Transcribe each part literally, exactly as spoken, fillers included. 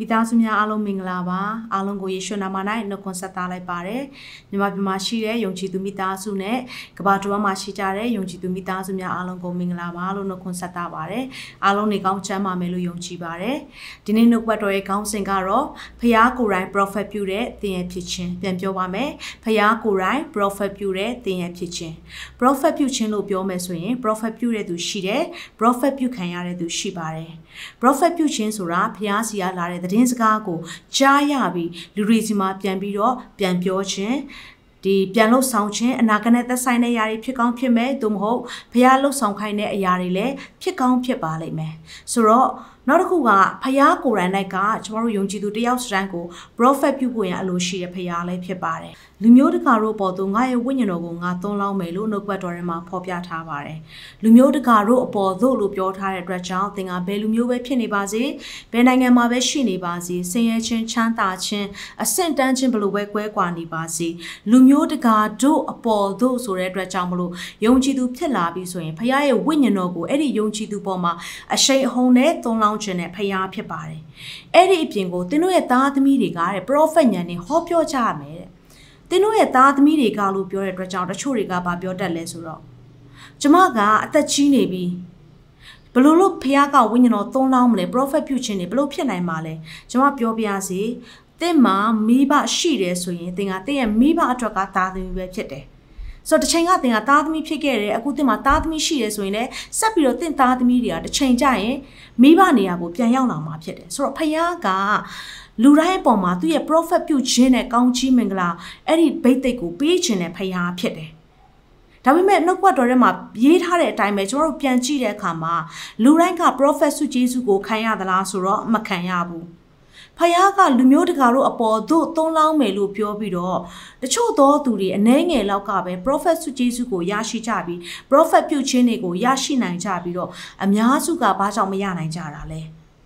မိသားစုများအားလုံးမင်္ဂလာပါအားလုံးကိုယေရှုနာမ၌နှုတ်ခွန်းဆက်သလိုက်ပါတယ်မြန်မာပြည်မှာရှိတဲ့ယုံကြည်သူမိသားစုနဲ့ကမ္ဘာတစ်ဝန်းမှာရှိကြတဲ့ယုံကြည်သူမိသားစုများအားလုံးကိုမင်္ဂလာပါလို့နှုတ်ခွန်းဆက်သပါတယ်အားလုံးနေကောင်းချမ်းပါမယ်လို့ယုံကြည်ပါတယ်ဒီနေ့နှုတ်ပတ်တော်ရဲ့ခေါင်းစဉ်ကတော့ဖျားကိုယ်တိုင် prophet ပြုတဲ့သင်ရဲ့ဖြစ်ခြင်းပြန်ပြောပါမယ်ဖျားကိုယ်တိုင် prophet ပြုတဲ့သင်ရဲ့ဖြစ်ခြင်း prophet ပြုခြင်းလို့ပြောမယ်ဆိုရင် prophet ပြုတဲ့သူရှိတယ် prophet ပြုခံရတဲ့သူရှိပါတယ် prophet ပြုခြင်းဆိုတာဖျားစီကလာတဲ့သတင်းစကားကိုကြားရပြီးလူတွေစီမှာပြန်ပြီးတော့ပြန်ပြောခြင်းဒီပြန်လှုပ်ဆောင်ခြင်းအနာဂတ်နဲ့သက်ဆိုင်တဲ့အရာတွေဖြစ်ကောင်းဖြစ်မယ်သို့မဟုတ်ဖျားလှုပ်ဆောင်ခိုင်းတဲ့အရာတွေလည်းဖြစ်ကောင်းဖြစ်ပါလိမ့်မယ်ဆိုတော့နောက်တစ်ခုကဖျားကိုယ်တိုင်၌ကကျွန်တော်တို့ယုံကြည်သူတယောက်စတန်းကို prophet ပြုဖို့ရန်အလိုရှိတဲ့ဖျားလည်းဖြစ်ပါတယ်လူမျိုးတကာတို့ပေါ်သို့ငါရဲ့ဝိညာဉ်တော်ကိုငါသွန်းလောင်းမယ်လို့နှုတ်ပတ်တော်ထဲမှာဖော်ပြထားပါတယ်လူမျိုးတကာတို့အပေါ်သို့လို့ပြောထားတဲ့အတွက်ကြောင့်သင်ကဘယ်လူမျိုးပဲဖြစ်နေပါစေဘယ်နိုင်ငံမှာပဲရှိနေပါစေဆင်းရဲခြင်းချမ်းသာခြင်းအဆင့်တန်းခြင်းဘလို့ပဲကွဲကွာနေပါစေလူမျိုးတကာတို့အပေါ်သို့ဆိုတဲ့အတွက်ကြောင့်မလို့ယုံကြည်သူဖြစ်လာပြီဆိုရင်ဖျားရဲ့ဝိညာဉ်တော်ကိုအဲ့ဒီယုံကြည်သူပေါ်မှာအရှိန်အဟုန်နဲ့သွန်းလောင်းခြင်းနဲ့ဖျားဖြစ်ပါတယ်အဲ့ဒီအပြင်ကိုသင်တို့ရဲ့သားသမီးတွေကတဲ့ prophet ညံနေဟောပြောကြရမယ်တဲ့သင်တို့ရဲ့သားသမီးတွေကလို့ပြောတဲ့အတွက်ကြောင့်တချို့တွေကဘာပြောတတ်လဲဆိုတော့ကျမကအသက်ကြီးနေပြီဘလို့လို့ဖခင်ကဝိညာဉ်တော်သုံးလောင်းမလဲ prophet ပြုခြင်းနေဘလို့ဖြစ်နိုင်မှာလဲကျမပြောပြရစီသင်မှာမိဘရှိတယ်ဆိုရင်သင်ကသင်ရဲ့မိဘအတွက်ကသားသမီးပဲဖြစ်တယ်ဆိုတော့တစ်ချိန်ကသင်ကသားသမီးဖြစ်ခဲ့တယ်အခုသင်မှာသားသမီးရှိတယ်ဆိုရင်လည်းဆက်ပြီးတော့သင်သားသမီးတွေကတစ်ချိန်ကျရင်မိဘနေရာကိုပြန်ရောက်လာမှာဖြစ်တယ်ဆိုတော့ဖခင်ကလူတိုင်းအပေါ်မှာသူ့ရဲ့ prophet ပြုခြင်းနဲ့ကောင်းချီးမင်္ဂလာအဲ့ဒီဘိတ်သိက်ကိုပေးခြင်းနဲ့ဖခင်ဖြစ်တယ်ဒါပေမဲ့နှုတ်ကပတ်တော်ထဲမှာရေးထားတဲ့အတိုင်းပဲကျွန်တော်တို့ပြန်ကြည့်တဲ့အခါမှာလူတိုင်းက prophet ဆုကျေးဇူးကိုခံရသလားဆိုတော့မခံရဘူးဖခင်ကလူမျိုးတကာတို့အပေါ်သို့သုံးလောင်းမယ်လို့ပြောပြီးတော့တချို့သောသူတွေအနှဲငယ်လောက်ကပဲ prophet ဆုကျေးဇူးကိုရရှိကြပြီး prophet ပြုခြင်းတွေကိုရရှိနိုင်ကြပြီးတော့အများစုကဘာကြောင့်မရနိုင်ကြတာလဲ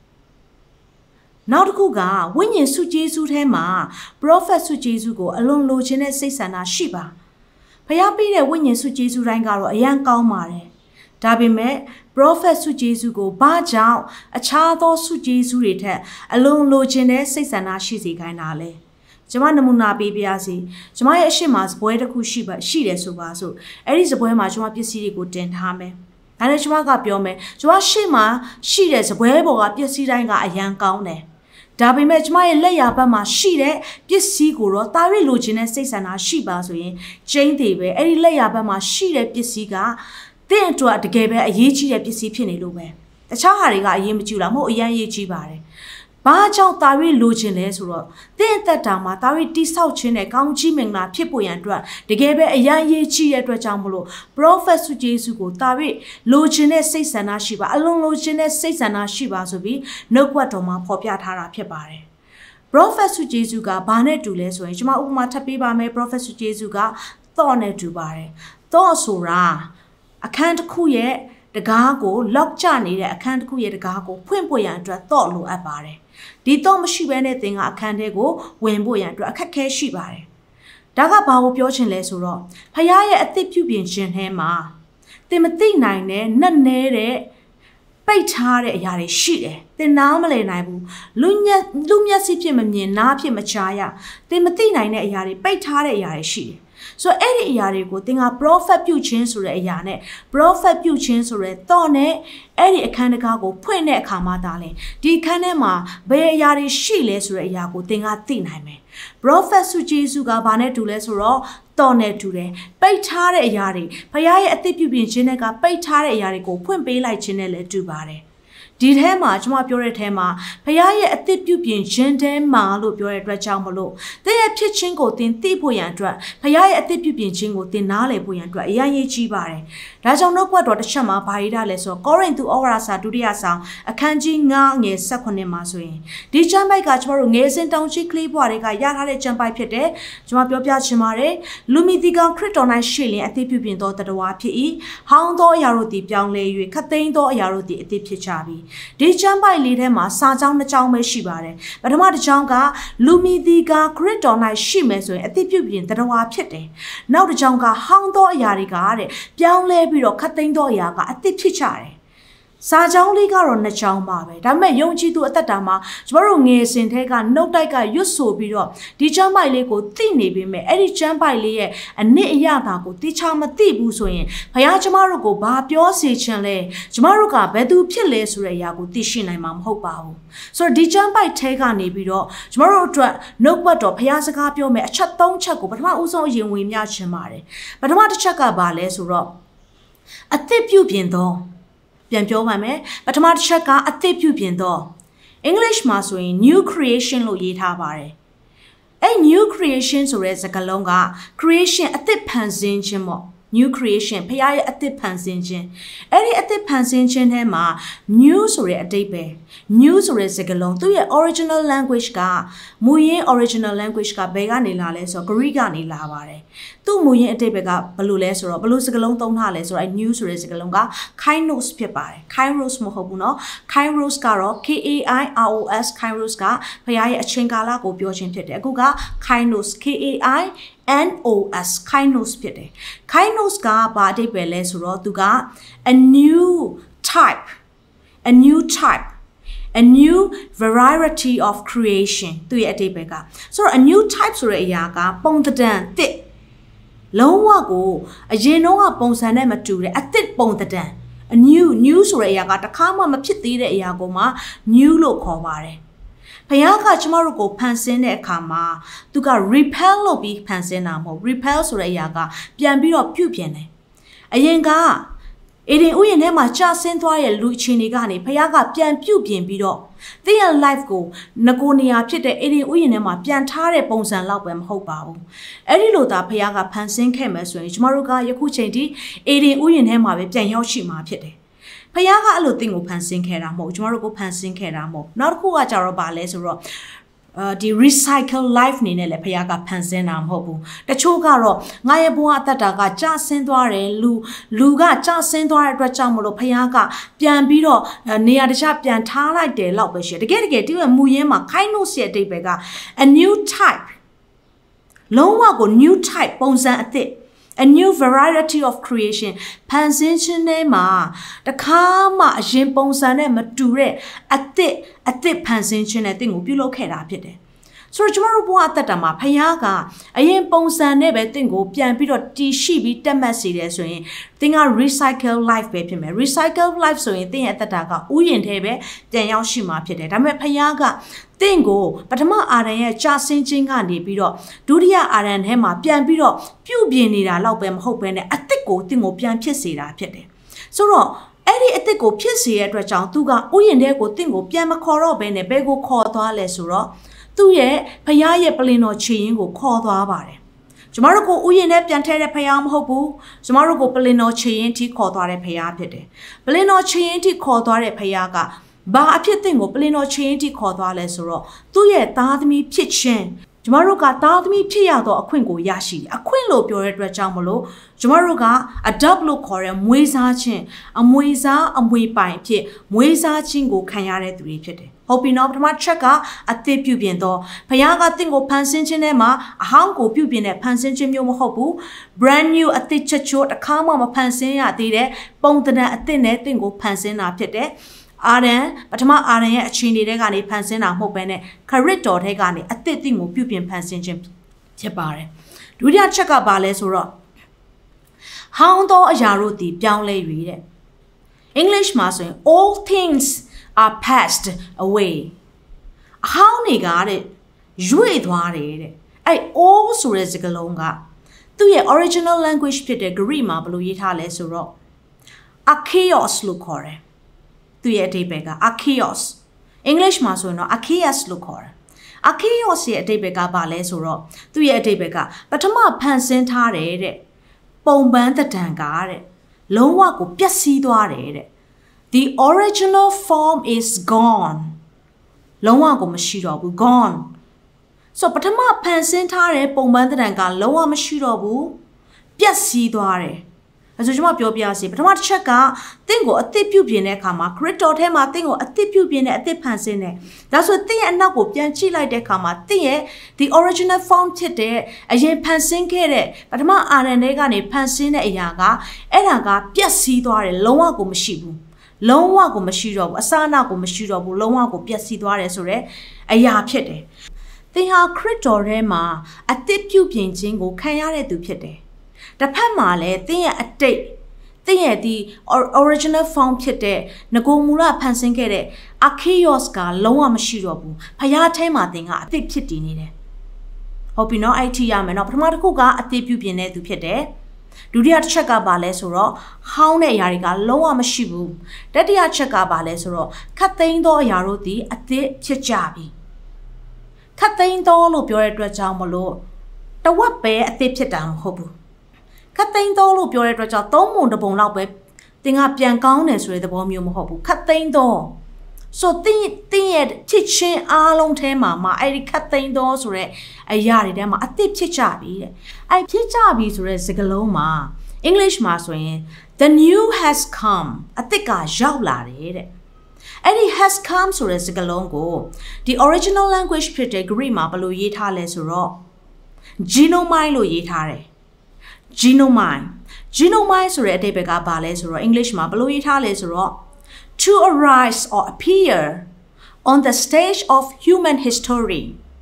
နောက်တစ်ခုကဝိညာဉ်ဆုကျေးဇူးထဲမှာ prophet ဆုကျေးဇူးကိုအလွန်လိုချင်တဲ့စိတ်ဆန္ဒရှိပါဖျားပေးတဲ့ဝိညာဉ်ဆုကျေးဇူးတိုင်းကတော့အရန်ကောင်းပါတယ်ဒါပေမဲ့ prophet ဆုကျေးဇူးကိုဘာကြောင့်အခြားသောဆုကျေးဇူးတွေထက်အလွန်လိုချင်တဲ့စိတ်ဆန္ဒရှိစေခိုင်းတာလဲကျွန်မနမူနာပေးပြစီကျွန်မရဲ့အရှိမစပွဲတစ်ခုရှိပါရှိတယ်ဆိုပါစို့အဲ့ဒီစပွဲမှာကျွန်မပစ္စည်းတွေကိုတင်ထားမယ်ဒါနဲ့ကျွန်မကပြောမယ်ကျွန်မရှေ့မှာရှိတဲ့စပွဲပေါ်ကပစ္စည်းတိုင်းကအရန်ကောင်းတယ်ဒါပေမဲ့ကျမရဲ့လက်ရာဘက်မှာရှိတဲ့ပစ္စည်းကိုတော့တာရီလိုချင်တဲ့စိတ်ဆန္ဒရှိပါဆိုရင်ကျင်းသေးပဲအဲ့ဒီလက်ရာဘက်မှာရှိတဲ့ပစ္စည်းကတင့်အတွက်တကယ်ပဲအရေးကြီးတဲ့ပစ္စည်းဖြစ်နေလို့ပဲတခြားဟာတွေကအရေးမကြီးလားမဟုတ်အရန်ရေးကြီးပါတယ်ဘာကြောင့်တာရီလိုချင်လဲဆိုတော့တင့်အသက်တာမှာတာရီတိဆောက်ခြင်းနဲ့ကောင်းချီးမင်္ဂလာဖြစ်ပေါ်ရန်အတွက်တကယ်ပဲအရန်ရေးကြီးတဲ့အတွက်ကြောင့်မလို့ prophet ဆုကျေးဇူးကိုတာရီလိုချင်တဲ့စိတ်ဆန္ဒရှိပါအလုံးလိုချင်တဲ့စိတ်ဆန္ဒရှိပါဆိုပြီးနှုတ်ကပတ်တော်မှာဖော်ပြထားတာဖြစ်ပါတယ် prophet ဆုကျေးဇူးကဘာနဲ့တူလဲဆိုရင်ကျွန်မဥပမာထပ်ပေးပါမယ် prophet ဆုကျေးဇူးကသော့နဲ့တူပါတယ်သော့ဆိုတာအခန်းတစ်ခုရဲ့တကားကို lock ချနေတဲ့အခန်းတစ်ခုရဲ့တကားကိုဖွင့်ဖို့ရန်အတွက်သော့လိုအပ်ပါတယ်ဒီတော့မရှိဘဲနဲ့သင်ကအခန်းထဲကိုဝင်ဖို့ရန်အတွက်အခက်ခဲရှိပါတယ်။ဒါကဘာကိုပြောချင်လဲဆိုတော့ဖခင်ရဲ့အသစ်ပြုပြင်ခြင်းထဲမှာသင်မသိနိုင်တဲ့နှက်နဲတဲ့ပိတ်ထားတဲ့အရာတွေရှိတယ်။သင်နားမလည်နိုင်ဘူး။လူညက်လူမျက်စိဖြစ်မမြင်နားဖြစ်မချာရသင်မသိနိုင်တဲ့အရာတွေပိတ်ထားတဲ့အရာတွေရှိတယ်။ဆိုအဲ့ဒီအရာတွေကိုသင်က prophet ပြုခြင်းဆိုတဲ့အရာနဲ့ prophet ပြုခြင်းဆိုတဲ့တော့နဲ့အဲ့ဒီအခန်းတကားကိုဖွင့်တဲ့အခါမှာဒါလဲဒီအခန်းထဲမှာဘယ်အရာတွေရှိလဲဆိုတဲ့အရာကိုသင်ကသိနိုင်မယ် prophet ဆုကျေးဇူးကဘာနဲ့တူလဲဆိုတော့တော့နဲ့တူတယ်ပိတ်ထားတဲ့အရာတွေဖခင်ရဲ့အသစ်ပြုပြင်ခြင်းနဲ့ကပိတ်ထားတဲ့အရာတွေကိုဖွင့်ပေးလိုက်ခြင်းနဲ့လည်းတူပါတယ်ဒီထဲမှာကျွန်မပြောတဲ့ထဲမှာဖခင်ရဲ့အသစ်ပြုပြင်ခြင်းထဲမှာလို့ပြောတဲ့အတွက်ကြောင့်မလို့သင်ရဲ့ဖြစ်ခြင်းကိုသင်သိဖို့ရန်အတွက်ဖခင်ရဲ့အသစ်ပြုပြင်ခြင်းကိုသင်နားလည်ဖို့ရန်အတွက်အရင်ရေးကြီးပါတယ်ဒါကြောင့်နှုတ်ကပတ်တော်တစ်ချက်မှာဘာရေးထားလဲဆိုတော့ကောရိန္သုဩဝါဒစာဒုတိယဆောင်အခန်းကြီးငါးငယ်၁၈မှာဆိုရင်ဒီကျမ်းပိုက်ကကျွန်တော်တို့ငယ်စဉ်တောင်ကြီးကလေးဘွားတွေကရထားတဲ့ကျမ်းပိုက်ဖြစ်တယ်ကျွန်မပြောပြချင်ပါတယ်လူမီတီကောင်ခရစ်တော်၌ရှေ့လင်အသစ်ပြုပြင်သောတတဝါဖြစ်၏ဟောင်းသောအရာတို့သည်ပြောင်းလဲ၍ခတ်သိမ်းသောအရာတို့သည်အသစ်ဖြစ်ကြပြီဒီကျမ်းပိုက်လေးထဲမှာစာကြောင်းနှစ်ကြောင်းပဲရှိပါတယ်ပထမတစ်ကြောင်းကလူမီတီကခရစ်တော်၌ရှိမယ်ဆိုရင်အသစ်ပြုပြင်တတဝါဖြစ်တယ်နောက်တစ်ကြောင်းကဟောင်းသောအရာတွေကတဲ့ပြောင်းလဲပြီးတော့ခတ်သိမ်းသောအရာကအသစ်ဖြစ်ကြတယ်စာကြောင်းလေးကတော့နှစ်ချောင်းပါပဲဒါပေမဲ့ယုံကြည်သူအသက်တာမှာကျမတို့ငယ်စဉ်ထဲကနှုတ်တိုက်ကရွတ်ဆိုပြီးတော့ဒီကျမ်းပိုက်လေးကိုသိနေပေမဲ့အဲ့ဒီကျမ်းပိုက်လေးရဲ့အနစ်အရသာကိုသိချမသိဘူးဆိုရင်ဘုရားကျမတို့ကိုဘာပြောစေချင်လဲကျမတို့ကဘယ်သူဖြစ်လဲဆိုတဲ့အရာကိုသိရှိနိုင်မှာမဟုတ်ပါဘူးဆိုတော့ဒီကျမ်းပိုက်ထဲကနေပြီးတော့ကျမတို့အတွက်နှုတ်ပတ်တော်ဘုရားစကားပြောမယ်အချက်သုံးချက်ကိုပထမဦးဆုံးအရင်ဝင်မြချင်ပါတယ်ပထမတစ်ချက်ကဘာလဲဆိုတော့အသစ်ပြုပြင်သောပြန်ပြောပါမယ်ပထမတစ်ချက်ကအသစ်ပြုပြင်သော English မှာဆိုရင် new creation လို့ရေးထားပါတယ်အဲ့ new creation ဆိုတဲ့စကားလုံးက creation အသစ်ဖန်ဆင်းခြင်းပေါ့ new creation ဖခင်ရဲ့အသစ်ဖန်ဆင်းခြင်းအဲ့ဒီအသစ်ဖန်ဆင်းခြင်းထဲမှာ new ဆိုတဲ့အဓိပ္ပာယ် new ဆိုတဲ့စကားလုံးသူ့ရဲ့ original language ကမူရင်း original language ကဘယ်ကနေလာလဲဆိုတော့ Greek ကနေလာပါတယ်သူ့မူရင်းအဓိပ္ပာယ်ကဘယ်လိုလဲဆိုတော့ဘယ်လိုစကားလုံးသုံးထားလဲဆိုတော့ new ဆိုတဲ့စကားလုံးက kainos ဖြစ်ပါတယ် kairos မဟုတ်ဘူးเนาะ kairos ကတော့ K A I R O S kairos ကဖခင်ရဲ့အချိန်ကာလကိုပြောခြင်းဖြစ်တယ်အခုက kainos K A I N O S kainos ဖြစ်တယ် kainos ကဘာအဓိပ္ပာယ်လဲဆိုတော့သူက a new type a new type a new variety of creation သူရဲ့အဓိပ္ပာယ်ကဆိုတော့ a new type ဆိုတဲ့အရာကပုံသဏ္ဍာန်တစ်လုံးဝကိုအရင်တော့ကပုံစံနဲ့မတူတဲ့အသစ်ပုံသဏ္ဍာန် a new new ဆိုတဲ့အရာကတခါမှမဖြစ်သေးတဲ့အရာကိုမှ new လို့ခေါ်ပါတယ်ဘုရားကကျမတို့ကိုဖန်ဆင်းတဲ့အခါမှာသူက repel လို့ပြီးဖန်ဆင်းတာမဟုတ် repel ဆိုတဲ့အရာကပြန်ပြီးတော့ပြုပြင်တယ်အရင်ကအေဒင်ဥယျာဉ်ထဲမှာကြာဆင်းသွားတဲ့လူချင်းတွေကနေဘုရားကပြန်ပြုပြင်ပြီးတော့သင်ရဲ့ life ကိုငကိုနေရာဖြစ်တဲ့အေဒင်ဥယျာဉ်ထဲမှာပြန်ထားတဲ့ပုံစံလောက်ပဲမဟုတ်ပါဘူးအဲ့ဒီလိုသာဘုရားကဖန်ဆင်းခဲ့မယ်ဆိုရင်ကျမတို့ကယခုချိန်ထိအေဒင်ဥယျာဉ်ထဲမှာပဲပြန်ရောက်ရှိမှာဖြစ်တယ်ဖခင်ကအဲ့လိုသင်ကိုဖန်ဆင်းခဲ့တာမဟုတ်ကျမတို့ကိုဖန်ဆင်းခဲ့တာမဟုတ်နောက်တစ်ခုကကြတော့ဗာလဲဆိုတော့အာဒီ recycle life နေနဲ့လေဖခင်ကဖန်ဆင်းတာမဟုတ်ဘူးတချို့ကတော့ငါရဲ့ဘဝအသက်တာကကြာဆင်းသွားတယ်လူလူကကြာဆင်းသွားတဲ့အတွက်ကြောင့်မလို့ဖခင်ကပြန်ပြီးတော့နေရာတခြားပြန်ထားလိုက်တယ်လောက်ပဲရှိတယ်တကယ်တကယ်ဒီရဲ့မူရင်းမှာ kainos ရဲ့အဓိပ္ပာယ်က a new type လုံးဝကို new type ပုံစံအသစ်a new variety of creation ဖန်ဆင်းခြင်းထဲမှာတခါမှအရင်ပုံစံနဲ့မတူတဲ့အသစ်အသစ်ဖန်ဆင်းခြင်းနဲ့တင့်ကိုပြုလုပ်ခဲ့တာဖြစ်တယ်ဆိုတော့ကျမတို့ဘဝအသက်တာမှာဖခင်ကအရင်ပုံစံနဲ့ပဲတင့်ကိုပြန်ပြီးတော့တည်ရှိပြီးတက်မှတ်စေတယ်ဆိုရင်တင်က recycle life ပဲဖြစ်မယ် recycle life ဆိုရင်တင်ရဲ့အသက်တာကဥယျာဉ်ထဲပဲပြန်ရောက်ရှိမှာဖြစ်တယ်ဒါပေမဲ့ဖခင်ကတင့်ကိုပထမအာရန်ရဲ့ကြာဆင်းခြင်းကနေပြီးတော့ဒုတိယအာရန်ထဲမှာပြန်ပြီးတော့ပြုပြင်နေတာလောက်ပဲမဟုတ်ဘဲနဲ့အသစ်ကိုတင့်ကိုပြန်ဖြစ်စေတာဖြစ်တယ်ဆိုတော့အဲ့ဒီအသစ်ကိုဖြစ်စေတဲ့အတွက်ကြောင့်သူကဥယျာဉ်ထဲကိုတင့်ကိုပြန်မခေါ်တော့ဘဲနဲ့ဘယ်ကိုခေါ်သွားလဲဆိုတော့သူ့ရဲ့ဖခင်ရဲ့ပလင်တော်ခြေရင်းကိုခေါ်သွားပါတယ်ကျမတို့ကိုဥယျာဉ်နဲ့ပြန်ထဲတဲ့ဖခင်မဟုတ်ဘူးကျမတို့ကိုပလင်တော်ခြေရင်းထိခေါ်သွားတဲ့ဖခင်ဖြစ်တယ်ပလင်တော်ခြေရင်းထိခေါ်သွားတဲ့ဖခင်ကဘာအဖြစ်သင်ကိုပလင်တော်ခြေရင်းထိခေါ်သွားလဲဆိုတော့သူ့ရဲ့သားသမီးဖြစ်ခြင်းကျမတို့ကသားသမီးဖြစ်ရတော့အခွင့်ကိုရရှိတယ်အခွင့်လို့ပြောတဲ့အတွက်ကြောင့်မလို့ကျမတို့က adopt လို့ခေါ်တဲ့မွေးစားခြင်းအမွေစားအမွေပိုင်ဖြစ်မွေးစားခြင်းကိုခံရတဲ့သူတွေဖြစ်တယ်ဟုတ်ပြီနော်ပထမချက်ကအသစ်ပြုပြင်တော့ဘုရားကတင့်ကိုဖန်ဆင်းခြင်းထဲမှာအဟောင်းကိုပြုပြင်တဲ့ဖန်ဆင်းခြင်းမျိုးမဟုတ်ဘူး brand new အသစ်ချက်ချို့တစ်ခါမှမဖန်ဆင်းရသေးတဲ့ပုံသဏ္ဍာန်အသစ်နဲ့တင့်ကိုဖန်ဆင်းတာဖြစ်တယ်အာရန်ပထမအာရန်ရဲ့အခြေအနေတွေကနေဖန်ဆင်းတာမဟုတ်ဘဲနဲ့ခရစ်တော်ထဲကနေအသစ်တင့်ကိုပြုပြင်ဖန်ဆင်းခြင်းဖြစ်ပါတယ်ဒုတိယချက်ကဘာလဲဆိုတော့ဟောင်းသောအရာတို့သည်ပြောင်းလဲ၍တဲ့ English မှာဆိုရင် all things are passed away အဟောင်းတွေကတဲ့ရွေ့သွားတယ်တဲ့အဲ့ all ဆိုတဲ့စကားလုံးကသူ့ရဲ့ original language ဖြစ်တဲ့ Greek မှာဘယ်လိုရေးထားလဲဆိုတော့ archaeos လို့ခေါ်တယ်သူရဲ့အဓိပ္ပာယ်က archaeos English မှာဆိုရင်တော့ archaeus လို့ခေါ်တယ် archaeos ရဲ့အဓိပ္ပာယ်ကဘာလဲဆိုတော့သူရဲ့အဓိပ္ပာယ်ကပထမဖန်ဆင်းထားတယ်တဲ့ပုံပန်းသဏ္ဍာန်ကတဲ့လုံးဝကိုပျက်စီးသွားတယ်တဲ့The original form is gone လုံးဝကိုမရှိတော့ဘူး gone ဆိုပထမဖန်ဆင်းထားတဲ့ပုံပန်းသဏ္ဍာန်ကလုံးဝမရှိတော့ဘူးပျက်စီးသွားတယ်အဲဆိုကျွန်မပြောပြစီပထမတစ်ချက်ကတင့်ကိုအသစ်ပြုပြင်တဲ့အခါမှာခရစ်တော်ထဲမှာတင့်ကိုအသစ်ပြုပြင်တဲ့အသစ်ဖန်ဆင်းတယ်ဒါဆိုတင့်ရဲ့အနောက်ကိုပြန်ကြည့်လိုက်တဲ့အခါမှာတင့်ရဲ့ the original form ဖြစ်တဲ့အရင်ဖန်ဆင်းခဲ့တဲ့ပထမအာရန်တွေကနေဖန်ဆင်းတဲ့အရာကအဲ့ဒါကပျက်စီးသွားတယ်လုံးဝကိုမရှိဘူးလုံးဝကိုမရှိတော့ဘူးအစအနကိုမရှိတော့ဘူးလုံးဝကိုပျက်စီးသွားတယ်ဆိုတော့အရာဖြစ်တယ်သင်ဟာခရစ်တော်ထဲမှာအသစ်ပြုပြင်ခြင်းကိုခံရတဲ့သူဖြစ်တယ်တစ်ဖက်မှာလည်းသင်ရဲ့အတိတ်သင်ရဲ့ဒီ original form ဖြစ်တဲ့ငကိုမူလဖန်ဆင်းခဲ့တဲ့ archaeos ကလုံးဝမရှိတော့ဘူးဖျားထဲမှာသင်ကအသစ်ဖြစ်တည်နေတယ်ဟုတ်ပြီနော်အဲ့ထိရမယ်နော်ပထမတစ်ခုကအသစ်ပြုပြင်တဲ့သူဖြစ်တယ်ဒုတိယတစ်ချက်ကပါလဲဆိုတော့ဟောင်းတဲ့အရာတွေကလုံးဝမရှိဘူးတတိယချက်ကပါလဲဆိုတော့ခတ်သိမ်းသောအရာတို့သည်အသစ်ဖြစ်ကြပြီခတ်သိမ်းသောလို့ပြောတဲ့အတွက်ကြောင့်မလို့တဝက်ပဲအသစ်ဖြစ်တာမဟုတ်ဘူးခတ်သိမ်းသောလို့ပြောတဲ့အတွက်ကြောင့်သုံးပုံတစ်ပုံလောက်ပဲသင်ကပြန်ကောင်းတယ်ဆိုတဲ့သဘောမျိုးမဟုတ်ဘူးခတ်သိမ်းသောဆိုတင်တင်ရဲ့ချစ်ချင်းအားလုံးထဲမှာမှာအဲ့ဒီခတ်သိမ်းသောဆိုတဲ့အရာတွေထဲမှာအသစ်ဖြစ်ကြပြီတဲ့အဲ့ဖြစ်ကြပြီဆိုတဲ့စကားလုံးမှာ English မှာဆိုရင် the new has come အသစ်ကရောက်လာတယ်တဲ့အဲ့ဒီ has come ဆိုတဲ့စကားလုံးကိုဒီ original language ဖြစ်တဲ့ Greek မှာဘယ်လိုရေးထားလဲဆိုတော့ genomai လို့ရေးထားတယ် genomai genomai ဆိုတဲ့အဓိပ္ပာယ်ကဘာလဲဆိုတော့ English မှာဘယ်လိုရေးထားလဲဆိုတော့to arise or appear on the stage of human history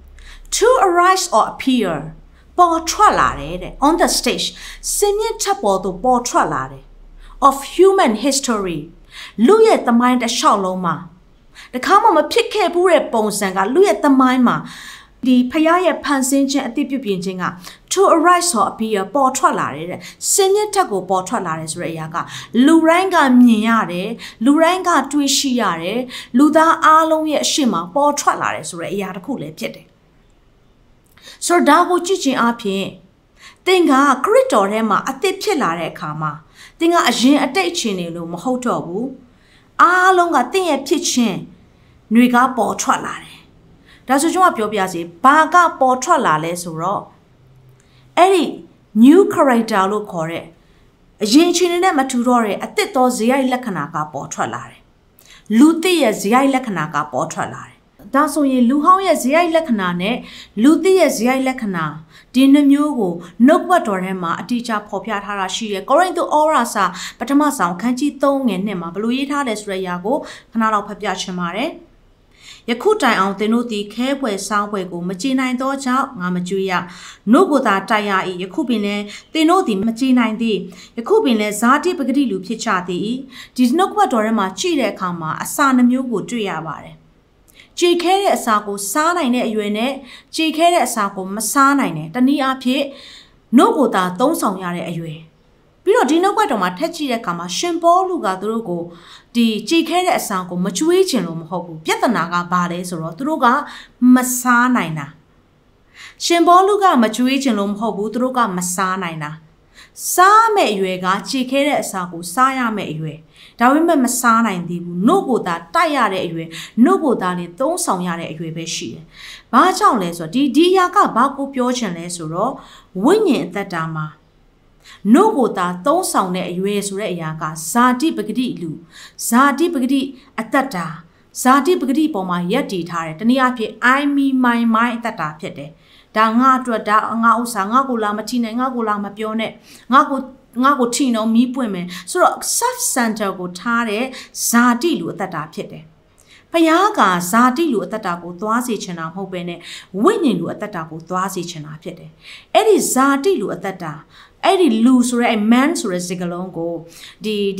to arise or appear ပေါ်ထွက်လာတယ်တဲ့ on the stage စင်မြင့်ထပ်ပေါ်သို့ပေါ်ထွက်လာတယ် of human history လူရဲ့သမိုင်းတစ်လျှောက်လုံးမှာတခါမှမဖြစ်ခဲ့ဘူးတဲ့ပုံစံကလူရဲ့သမိုင်းမှာဒီဖယားရဲ့ဖန်ဆင်းခြင်းအသစ်ပြုပြင်ခြင်းက to arise or appear ပေါ်ထွက်လာတယ်တဲ့စင်မြင့်ထက်ကိုပေါ်ထွက်လာတယ်ဆိုတဲ့အရာကလူတိုင်းကမြင်ရတယ်လူတိုင်းကတွေးရှိရတယ်လူသားအားလုံးရဲ့အရှိမပေါ်ထွက်လာတယ်ဆိုတဲ့အရာတစ်ခုလည်းဖြစ်တယ်ဆိုတော့ဒါကိုကြည့်ခြင်းအပြင်သင်ကခရစ်တော်ထဲမှာအသစ်ဖြစ်လာတဲ့အခါမှာသင်ကအရင်အတိတ်ချင်းနေလို့မဟုတ်တော့ဘူးအားလုံးကသင်ရဲ့ဖြစ်ခြင်းတွေကပေါ်ထွက်လာတယ်ဒါဆိုကျွန်တော်ပြောပြစီဘာကပေါ်ထွက်လာလဲဆိုတော့အဲ့ဒီ new character လို့ခေါ်တဲ့အရင်အချိန်နဲ့မတူတော့တဲ့အသစ်သောဇေယျလက္ခဏာကပေါ်ထွက်လာတယ်လူသစ်ရဲ့ဇေယျလက္ခဏာကပေါ်ထွက်လာတယ်ဒါဆိုရင်လူဟောင်းရဲ့ဇေယျလက္ခဏာနဲ့လူသစ်ရဲ့ဇေယျလက္ခဏာဒီနှမျိုးကိုနှုတ်ဘတ်တော်ထဲမှာအတိအကျဖော်ပြထားတာရှိတယ်။ကောရိန္သုဩဝါစာပထမဆောင်ခန်းကြီးသုံးငယ်နှစ်မှာဘလို့ရေးထားလဲဆိုတဲ့အရာကိုခဏလောက်ဖတ်ပြချင်ပါတယ်။ယခုတိုင်အောင်သင်တို့သည်ခဲပွဲစောင်းပွဲကိုမကြည်နိုင်သောကြောင့်ငါမကြွေးရ။နှုတ်ကိုသာတိုက်ရ၏ယခုပင်လည်းသင်တို့သည်မကြည်နိုင်သည်။ယခုပင်လည်းဇာတိပဂတိလူဖြစ်ကြသည်။ဒီနှုတ်ဘတ်တော်ထဲမှာကြည့်တဲ့အခါမှာအစာနှမျိုးကိုတွေ့ရပါတယ်။ကြည်ခဲတဲ့အစာကိုစားနိုင်တဲ့အရွယ်နဲ့ကြည်ခဲတဲ့အစာကိုမစားနိုင်တဲ့တနည်းအားဖြင့်နှုတ်ကိုသာသုံးဆောင်ရတဲ့အရွယ်ပြီးတော့ဒီနှုတ်ဘတ်တော်မှာထက်ကြည့်တဲ့အခါမှာရှင်ပေါလုကသူတို့ကိုဒီကြည်ခဲတဲ့အစာကိုမကျွေးခြင်းလို့မဟုတ်ဘူးပြဿနာကဘာလဲဆိုတော့သူတို့ကမစားနိုင်တာရှင်ပေါလုကမကျွေးခြင်းလို့မဟုတ်ဘူးသူတို့ကမစားနိုင်တာစားမဲ့အရွယ်ကကြည်ခဲတဲ့အစာကိုစားရမဲ့အရွယ်ဒါပေမဲ့မစားနိုင်သေးဘူးနှုတ်ကိုသာတိုက်ရတဲ့အရွယ်နှုတ်ကိုသာလေသုံးဆောင်ရတဲ့အရွယ်ပဲရှိတယ်။ဘာကြောင့်လဲဆိုတော့ဒီဒီအရာကဘာကိုပြောချင်လဲဆိုတော့ဝိညာဉ်အသက်တာမှာနှုတ်ကိုသာသုံးဆောင်တဲ့အရွယ်ဆိုတဲ့အရာကဇာတိပဂတိလူဇာတိပဂတိအသက်တာဇာတိပဂတိပေါ်မှာယက်တည်ထားတယ်။တနည်းအားဖြင့် I me my my အသက်တာဖြစ်တယ်။ဒါငါအတွက်ဒါငါဥစ္စာငါကိုလာမထိနဲ့ငါကိုလာမပြောနဲ့ငါကိုငါကိုထိနော်မီးပွင့်မယ်ဆိုတော့ self center ကိုထားတဲ့ဇာတိလူအသက်တာဖြစ်တယ်။ဘုရားကဇာတိလူအသက်တာကိုသွားစေချင်တာမဟုတ်ပဲနဲ့ဝိညာဉ်လူအသက်တာကိုသွားစေချင်တာဖြစ်တယ်။အဲ့ဒီဇာတိလူအသက်တာအဲ့ဒီလူဆိုရဲ man ဆိုရဲစကားလုံးကိုဒီဒီ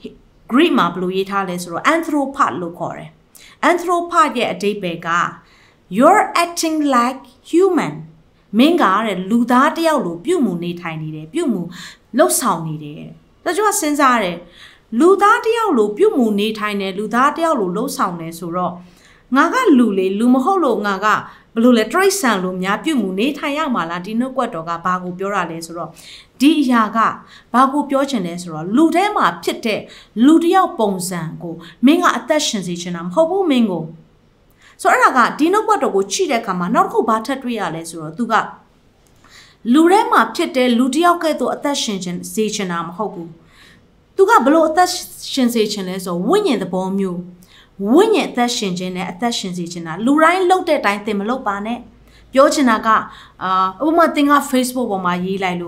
Greek မှာဘယ်လိုရေးထားလဲဆိုတော့ anthropos လို့ခေါ်တယ်။ anthropos ရဲ့အဓိပ္ပာယ်က you're acting like human မင်းကတဲ့လူသားတယောက်လိုပြုမှုနေထိုင်နေတယ်ပြုမှုလှုပ်ဆောင်နေတယ်ဒါကြောင့်စဉ်းစားတယ်လူသားတယောက်လိုပြုမှုနေထိုင်တယ်လူသားတယောက်လိုလှုပ်ဆောင်တယ်ဆိုတော့ငါကလူလေလူမဟုတ်လို့ငါကဘယ်လိုလဲတရိတ်ဆန်လို့များပြုမှုနေထိုင်ရမှာလားဒီနှုတ်ကွက်တော်ကဘာကိုပြောတာလဲဆိုတော့ဒီအရာကဘာကိုပြောချင်လဲဆိုတော့လူထဲမှာဖြစ်တဲ့လူတယောက်ပုံစံကိုမင်းကအသက်ရှင်စေချင်တာမဟုတ်ဘူးမင်းကိုဆိုတော့အဲ့ဒါကဒီနှုတ်ကွက်တော်ကိုချိတဲ့အခါမှာနောက်တစ်ခုဘာထပ်တွေ့ရလဲဆိုတော့သူကလူထဲမှာဖြစ်တဲ့လူတယောက်ကဲ့သို့အသက်ရှင်ခြင်းစေချင်တာမဟုတ်ဘူးသူကဘလို့အသက်ရှင်စေချင်လဲဆိုဝိညာဉ်သဘောမျိုးဝိညာဉ်အသက်ရှင်ခြင်းနဲ့အသက်ရှင်စေချင်တာလူတိုင်းလှုပ်တဲ့အတိုင်းသင်မလှုပ်ပါနဲ့ပြောချင်တာကအာဥပမာသင်က Facebook ပေါ်မှာရေးလိုက်လို့တ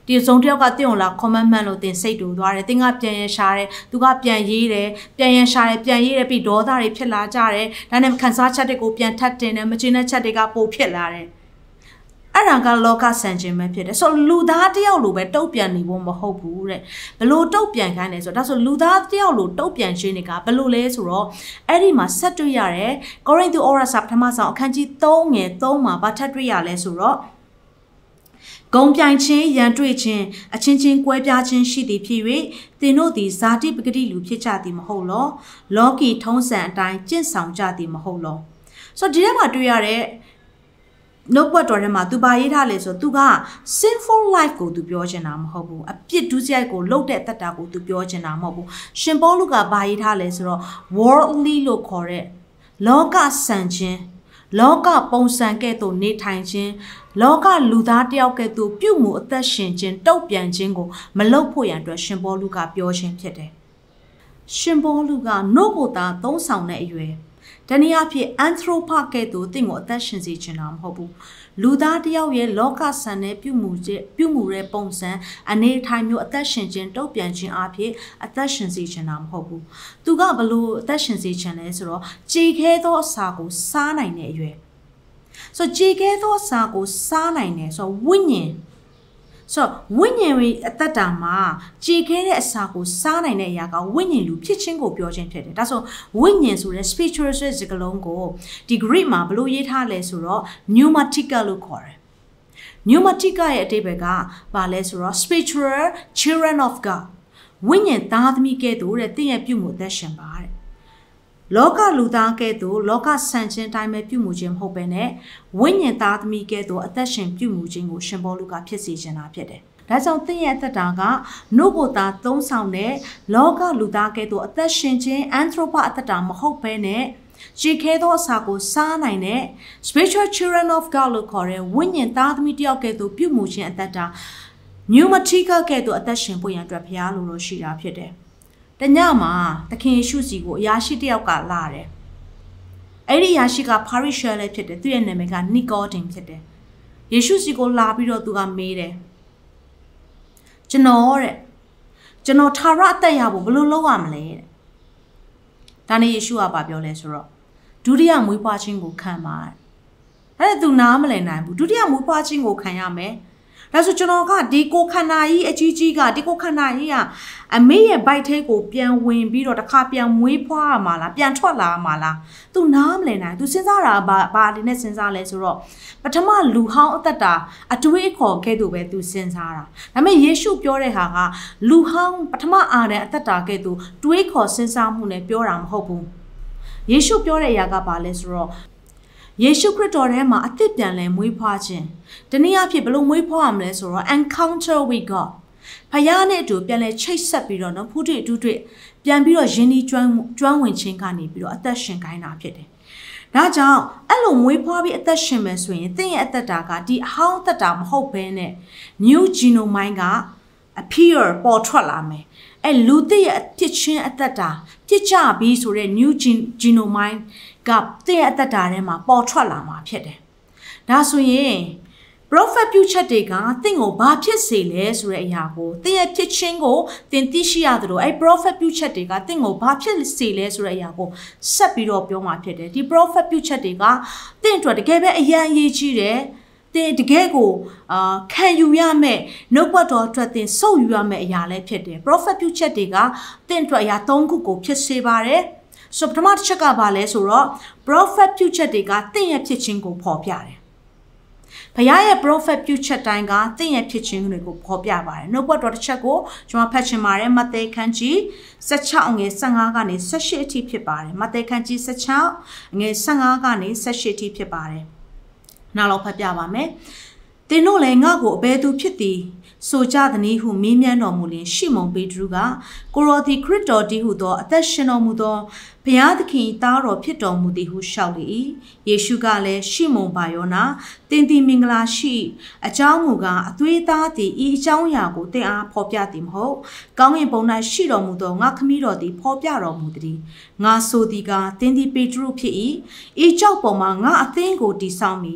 ဒီစုံတယောက်ကတင့်ကိုလာ comment မှန်လို့တင်စိတ်တူသွားတယ်တင်းကပြန်ရရှာတယ်သူကပြန်ရေးတယ်ပြန်ရရှာတယ်ပြန်ရေးတယ်ပြီးဒေါသတွေဖြစ်လာကြတယ်ဒါနဲ့ခန်းစားချက်တွေကိုပြန်ထပ်တင်တယ်မချင်တဲ့ချက်တွေကပိုဖြစ်လာတယ်အဲ့ဒါကလောကဆန်ခြင်းပဲဖြစ်တယ်ဆိုလူသားတယောက်လိုပဲတုတ်ပြန်နေဖို့မဟုတ်ဘူးတဲ့ဘလို့တုတ်ပြန်ခိုင်းတယ်ဆိုတော့ဒါဆိုလူသားတယောက်လိုတုတ်ပြန်ခြင်းတွေကဘလို့လဲဆိုတော့အဲ့ဒီမှာဆက်တွေ့ရတယ်ကောရိန္သုဩဝါစာပထမဆုံးအခန်းကြီးသုံးငယ်သုံးမှာဗတ်ထပ်တွေ့ရလဲဆိုတော့ဂုံပြိုင်ခြင်းရန်တွေ့ခြင်းအချင်းချင်းကွဲပြားခြင်းရှိသည်ဖြစ်၍သင်တို့သည်ဇာတိပဂတိလူဖြစ်ကြသည်မဟုတ်လောလောကီထုံးစံအတိုင်းကျင့်ဆောင်ကြသည်မဟုတ်လောဆိုတော့ဒီထဲမှာတွေ့ရတဲ့နှုတ်ဘတ်တော်ထဲမှာသူပါရေးထားလေဆိုသူက sinful life ကိုသူပြောချင်တာမဟုတ်ဘူးအပြစ်ဒုစရိုက်ကိုလုပ်တဲ့အတ္တကိုသူပြောချင်တာမဟုတ်ဘူးရှင်ပေါလုကပါရေးထားလေဆိုတော့ worldly လို့ခေါ်တဲ့လောကဆန်ခြင်းလောကပုံစံကဲ့သို့နေထိုင်ခြင်းလောကလူသားတယောက်ကဲ့သို့ပြုမှုအသက်ရှင်ခြင်းတုတ်ပြန်ခြင်းကိုမလုပ်ဖို့ရန်အတွက်ရှင်ပေါလုကပြောခြင်းဖြစ်တယ်ရှင်ပေါလုကနှုတ်ကိုသာသုံးဆောင်တဲ့အရွယ်တနည်းအားဖြင့် anthropa ကဲ့သို့တင့်ကိုအသက်ရှင်စေချင်တာမဟုတ်ဘူးလူသားတယောက်ရဲ့လောကဆန်တဲ့ပြုမှုခြင်းပြုမှုတဲ့ပုံစံအနေထိုင်မျိုးအသက်ရှင်ခြင်းတုတ်ပြန်ခြင်းအဖြစ်အသက်ရှင်စေချင်တာမဟုတ်ဘူးသူကဘလို့အသက်ရှင်စေချင်လဲဆိုတော့ကြည်ခဲသောအစာကိုစားနိုင်တဲ့အရွယ်ဆိုကြည်ခဲသောအစာကိုစားနိုင်တယ်ဆိုဝိညာဉ်ဆိုဝိညာဉ်ရဲ့အတ္တတာမှာကြည်ခဲတဲ့အစာကိုစားနိုင်တဲ့အရာကဝိညာဉ်လူဖြစ်ခြင်းကိုပြောခြင်းဖြစ်တယ်ဒါဆိုဝိညာဉ်ဆိုတဲ့ spiritual ဆိုတဲ့စကားလုံးကိုဒီ Greek မှာဘယ်လိုရေးထားလဲဆိုတော့ pneumatica လို့ခေါ်တယ် pneumatica ရဲ့အဓိပ္ပာယ်ကဘာလဲဆိုတော့ spiritual children of God ဝိညာဉ်သားသမီးကဲ့သို့တဲ့တင့်ရဲ့ပြုမှုအသက်ရှင်ပါတဲ့လောကလူသားကဲ့သို့လောကဆန်ခြင်းတိုင်းပဲပြုမှုခြင်းမဟုတ်ဘဲနဲ့ဝိညာဉ်သားသမီးကဲ့သို့အသက်ရှင်ပြုမှုခြင်းကိုရှင်ပေါလုကဖြစ်စေချင်တာဖြစ်တယ်။ဒါကြောင့်သင်ရဲ့အသက်တာကနှုတ်ကိုသာသုံးဆောင်တဲ့လောကလူသားကဲ့သို့အသက်ရှင်ခြင်း anthropa အသက်တာမဟုတ်ဘဲနဲ့ကြည်ခဲသောအစာကိုစားနိုင်တဲ့ spiritual children of God လို့ခေါ်တဲ့ဝိညာဉ်သားသမီးတယောက်ကဲ့သို့ပြုမှုခြင်းအသက်တာ pneumatica ကဲ့သို့အသက်ရှင်ဖို့ရန်အတွက်ဘုရားလိုလိုရှိတာဖြစ်တယ်။တညမှာသခင်ယေရှုစီကိုအရာရှိတယောက်ကလာတယ်အဲ့ဒီအရာရှိကဖာရိရှဲလည်းဖြစ်တယ်သူ့ရဲ့နာမည်ကနီကောဒင်ဖြစ်တယ်ယေရှုစီကိုလာပြီးတော့သူကမေးတယ်ကျွန်တော်တဲ့ကျွန်တော်ထာဝရအသက်ရဖို့ဘယ်လိုလုပ်ရမလဲတဲ့ဒါနဲ့ယေရှုကပြောလဲဆိုတော့ဒုတိယမွေးဖွားခြင်းကိုခံပါတဲ့အဲ့ဒါသူနားမလည်နိုင်ဘူးဒုတိယမွေးဖွားခြင်းကိုခံရမယ်ဒါဆိုကျွန်တော်ကဒီကိုခန္ဓာကြီးအကြီးကြီးကဒီကိုခန္ဓာကြီးကအမေရဲ့ဗိုက်ထဲကိုပြန်ဝင်ပြီးတော့တစ်ခါပြန်မွေးဖွားရမှာလားပြန်ထွက်လာမှာလားသူနားမလည်နိုင်သူစဉ်းစားတာဘာဘာလေးနဲ့စဉ်းစားလဲဆိုတော့ပထမလူဟောင်းအသက်တာအတွေးအခေါ်ကဲ့သို့ပဲသူစဉ်းစားတာဒါပေမဲ့ယေရှုပြောတဲ့ဟာကလူဟောင်းပထမအာတဲ့အသက်တာကဲ့သို့တွေးခေါ်စဉ်းစားမှုနဲ့ပြောတာမဟုတ်ဘူးယေရှုပြောတဲ့အရာကဘာလဲဆိုတော့ယေရှုခရစ်တော်ထဲမှာအသစ်ပြန်လဲမွေးဖွားခြင်းတနည်းအားဖြင့်ဘယ်လိုမွေးဖွားရမလဲဆိုတော့ encounter with God ဖခင်နဲ့အတူပြန်လဲချိတ်ဆက်ပြီးတော့နော်ဖူးတွေ့တူးတွေ့ပြန်ပြီးတော့ယဉ်ဤကျွမ်းကျွမ်းဝင်ခြင်းကနေပြီးတော့အသက်ရှင်ခိုင်းတာဖြစ်တယ်။ဒါကြောင့်အဲ့လိုမွေးဖွားပြီးအသက်ရှင်မယ်ဆိုရင်သင်ရဲ့အသက်တာကဒီအဟောင်းအသက်တာမဟုတ်ဘဲနဲ့ new genome က appear ပေါ်ထွက်လာမယ်။အဲ့လူသစ်ရဲ့ဖြစ်ချင်းအသက်တာပြစ်ကြပြီးဆိုတဲ့ new genome ကသင်ရဲ့အသက်တာထဲမှာပေါ်ထွက်လာမှာဖြစ်တယ်။ဒါဆိုရင် prophet ပြုချက်တွေကသင်ကိုဘာဖြစ်စေလဲဆိုတဲ့အရာကိုသင်ရဲ့ဖြစ်ချင်းကိုသင်သိရှိရသလိုအဲ့ prophet ပြုချက်တွေကသင်ကိုဘာဖြစ်စေလဲဆိုတဲ့အရာကိုဆက်ပြီးတော့ပြောမှာဖြစ်တယ်။ဒီ prophet ပြုချက်တွေကသင်အတွက်တကယ်ပဲအရန်အရေးကြီးတယ်။သင်တကယ်ကိုအာခံယူရမယ်နှုတ်ပတ်တော်အတွက်သင်စုပ်ယူရမယ်အရာလည်းဖြစ်တယ်။ prophet ပြုချက်တွေကသင်အတွက်အရာ၃ခုကိုဖြစ်စေပါတယ်။ဆိုပထမတစ်ချက်ကဘာလဲဆိုတော့ prophet ပြုချက်တွေကသင်ရဲ့ဖြစ်ချင်းကိုဖော်ပြတယ်။ဘုရားရဲ့ prophet ပြုချက်တိုင်းကသင်ရဲ့ဖြစ်ချင်းတွေကိုဖော်ပြပါတယ်။နှုတ်ဘတ်တော်တစ်ချက်ကိုကျွန်တော်ဖတ်ချင်ပါတယ်။မဿဲခန်းကြီး၁၆ငွေ၁၅ကနေ၁၈အထိဖြစ်ပါတယ်။မဿဲခန်းကြီး၁၆ငွေ၁၅ကနေ၁၈အထိဖြစ်ပါတယ်။နောက်တော့ဖတ်ပြပါမယ်။သင်တို့လည်းငါ့ကိုအဘယ်သူဖြစ်သည်ဆိုကြသည်ဟုမေးမြန်းတော်မူလျင်ရှီမုန်ပေတရုကကိုရောသည်ခရစ်တော်တည်းဟုသောအသက်ရှင်တော်မူသောဘုရားသခင်သားတော်ဖြစ်တော်မူသည်ဟုလျှောက်လေ၏ယေရှုကလည်းရှီမုန်ဘာယောနာသင်သည်မင်္ဂလာရှိအကြောင်းမူကားအသွေးသားသည်ဤအကြောင်းအရာကိုသင်အားဖော်ပြသည်မဟုတ်ကောင်းကင်ဘုံ၌ရှိတော်မူသောငါခမည်းတော်သည်ဖော်ပြတော်မူသည်ငါဆိုသည်ကသင်သည်ပေတရုဖြစ်၏ဤကြောက်ပေါ်မှာငါအသင်းကိုတည်ဆောက်မည်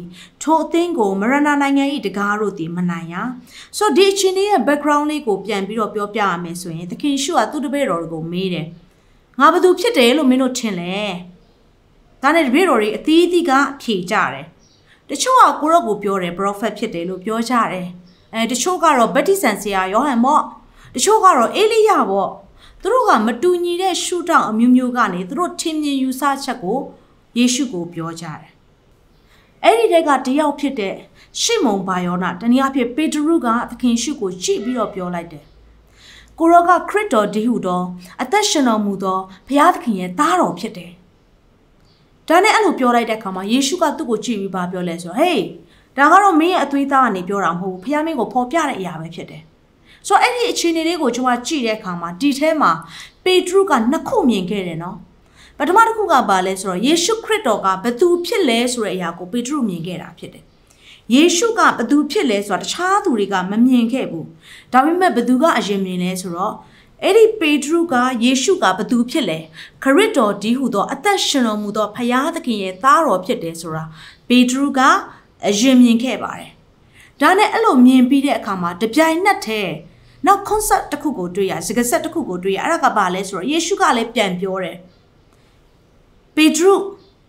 ထိုအသင်းကိုမရဏနိုင်ငံ၏တကားတို့သည်မနိုင်ရဆိုဒီအချင်းရဲ့ background လေးကိုပြန်ပြီးတော့ပြောပြရမယ်ဆိုရင်သခင်ရှုကသူ့တပည့်တော်တွေကိုမေးတယ်ငါဘသူဖြစ်တယ်လို့မင်းတို့ထင်လဲဒါနဲ့တပည့်တော်တွေအသီးသီးကဖြေကြတယ်တချို့ကကိုရော့ကိုပြောတယ် prophet ဖြစ်တယ်လို့ပြောကြတယ်အဲတချို့ကတော့ဗတ္တိဇံဆရာယောဟန်ပေါ့တချို့ကတော့အေလိယပေါ့သူတို့ကမတူညီတဲ့ရှုထောင့်အမျိုးမျိုးကနေသူတို့ထင်မြင်ယူဆချက်ကိုယေရှုကိုပြောကြတယ်အဲ့ဒီတက်ကတယောက်ဖြစ်တဲ့ရှေမုန်ဘာယောနာတနည်းအားဖြင့်ပေတရုကသခင်ရှုကိုကြည့်ပြီးတော့ပြောလိုက်တယ်ကိုရောကခရစ်တော်ဒီဟုသောအသက်ရှင်တော်မူသောဘုရားသခင်ရဲ့သားတော်ဖြစ်တယ်ဒါနဲ့အဲ့လိုပြောလိုက်တဲ့အခါမှာယေရှုကသူ့ကိုကြည့်ပြီးပါပြောလဲဆိုဟေးဒါကတော့မင်းရဲ့အသွေးသားကနေပြောတာမဟုတ်ဘူးဘုရားမင်းကိုဖော်ပြတဲ့အရာပဲဖြစ်တယ်ဆိုတော့အဲ့ဒီအခြေအနေလေးကိုကျွန်မကြည့်တဲ့အခါမှာဒီထဲမှာပေတရုကနှစ်ခုမြင်ခဲ့တယ်နော်ပထမတစ်ခုကဘာလဲဆိုတော့ယေရှုခရစ်တော်ကဘသူဖြစ်လဲဆိုတဲ့အရာကိုပေတရုမြင်ခဲ့တာဖြစ်တယ်ယေရှုကဘသူဖြစ်လဲဆိုတာတခြားသူတွေကမမြင်ခဲ့ဘူးဒါပေမဲ့ဘသူကအရင်မြင်လဲဆိုတော့အဲ့ဒီပေတရုကယေရှုကဘသူဖြစ်လဲခရစ်တော်ဒီဟုသောအသက်ရှင်တော်မူသောဖခင်သခင်ရဲ့သားတော်ဖြစ်တယ်ဆိုတာပေတရုကအရင်မြင်ခဲ့ပါတယ်ဒါနဲ့အဲ့လိုမြင်ပြီးတဲ့အခါမှာတပြိုင်နက်တည်းနောက် concept တစ်ခုကိုတွေ့ရစကားဆက်တစ်ခုကိုတွေ့ရအဲ့ဒါကဘာလဲဆိုတော့ယေရှုကလည်းပြန်ပြောတယ်ပေတရု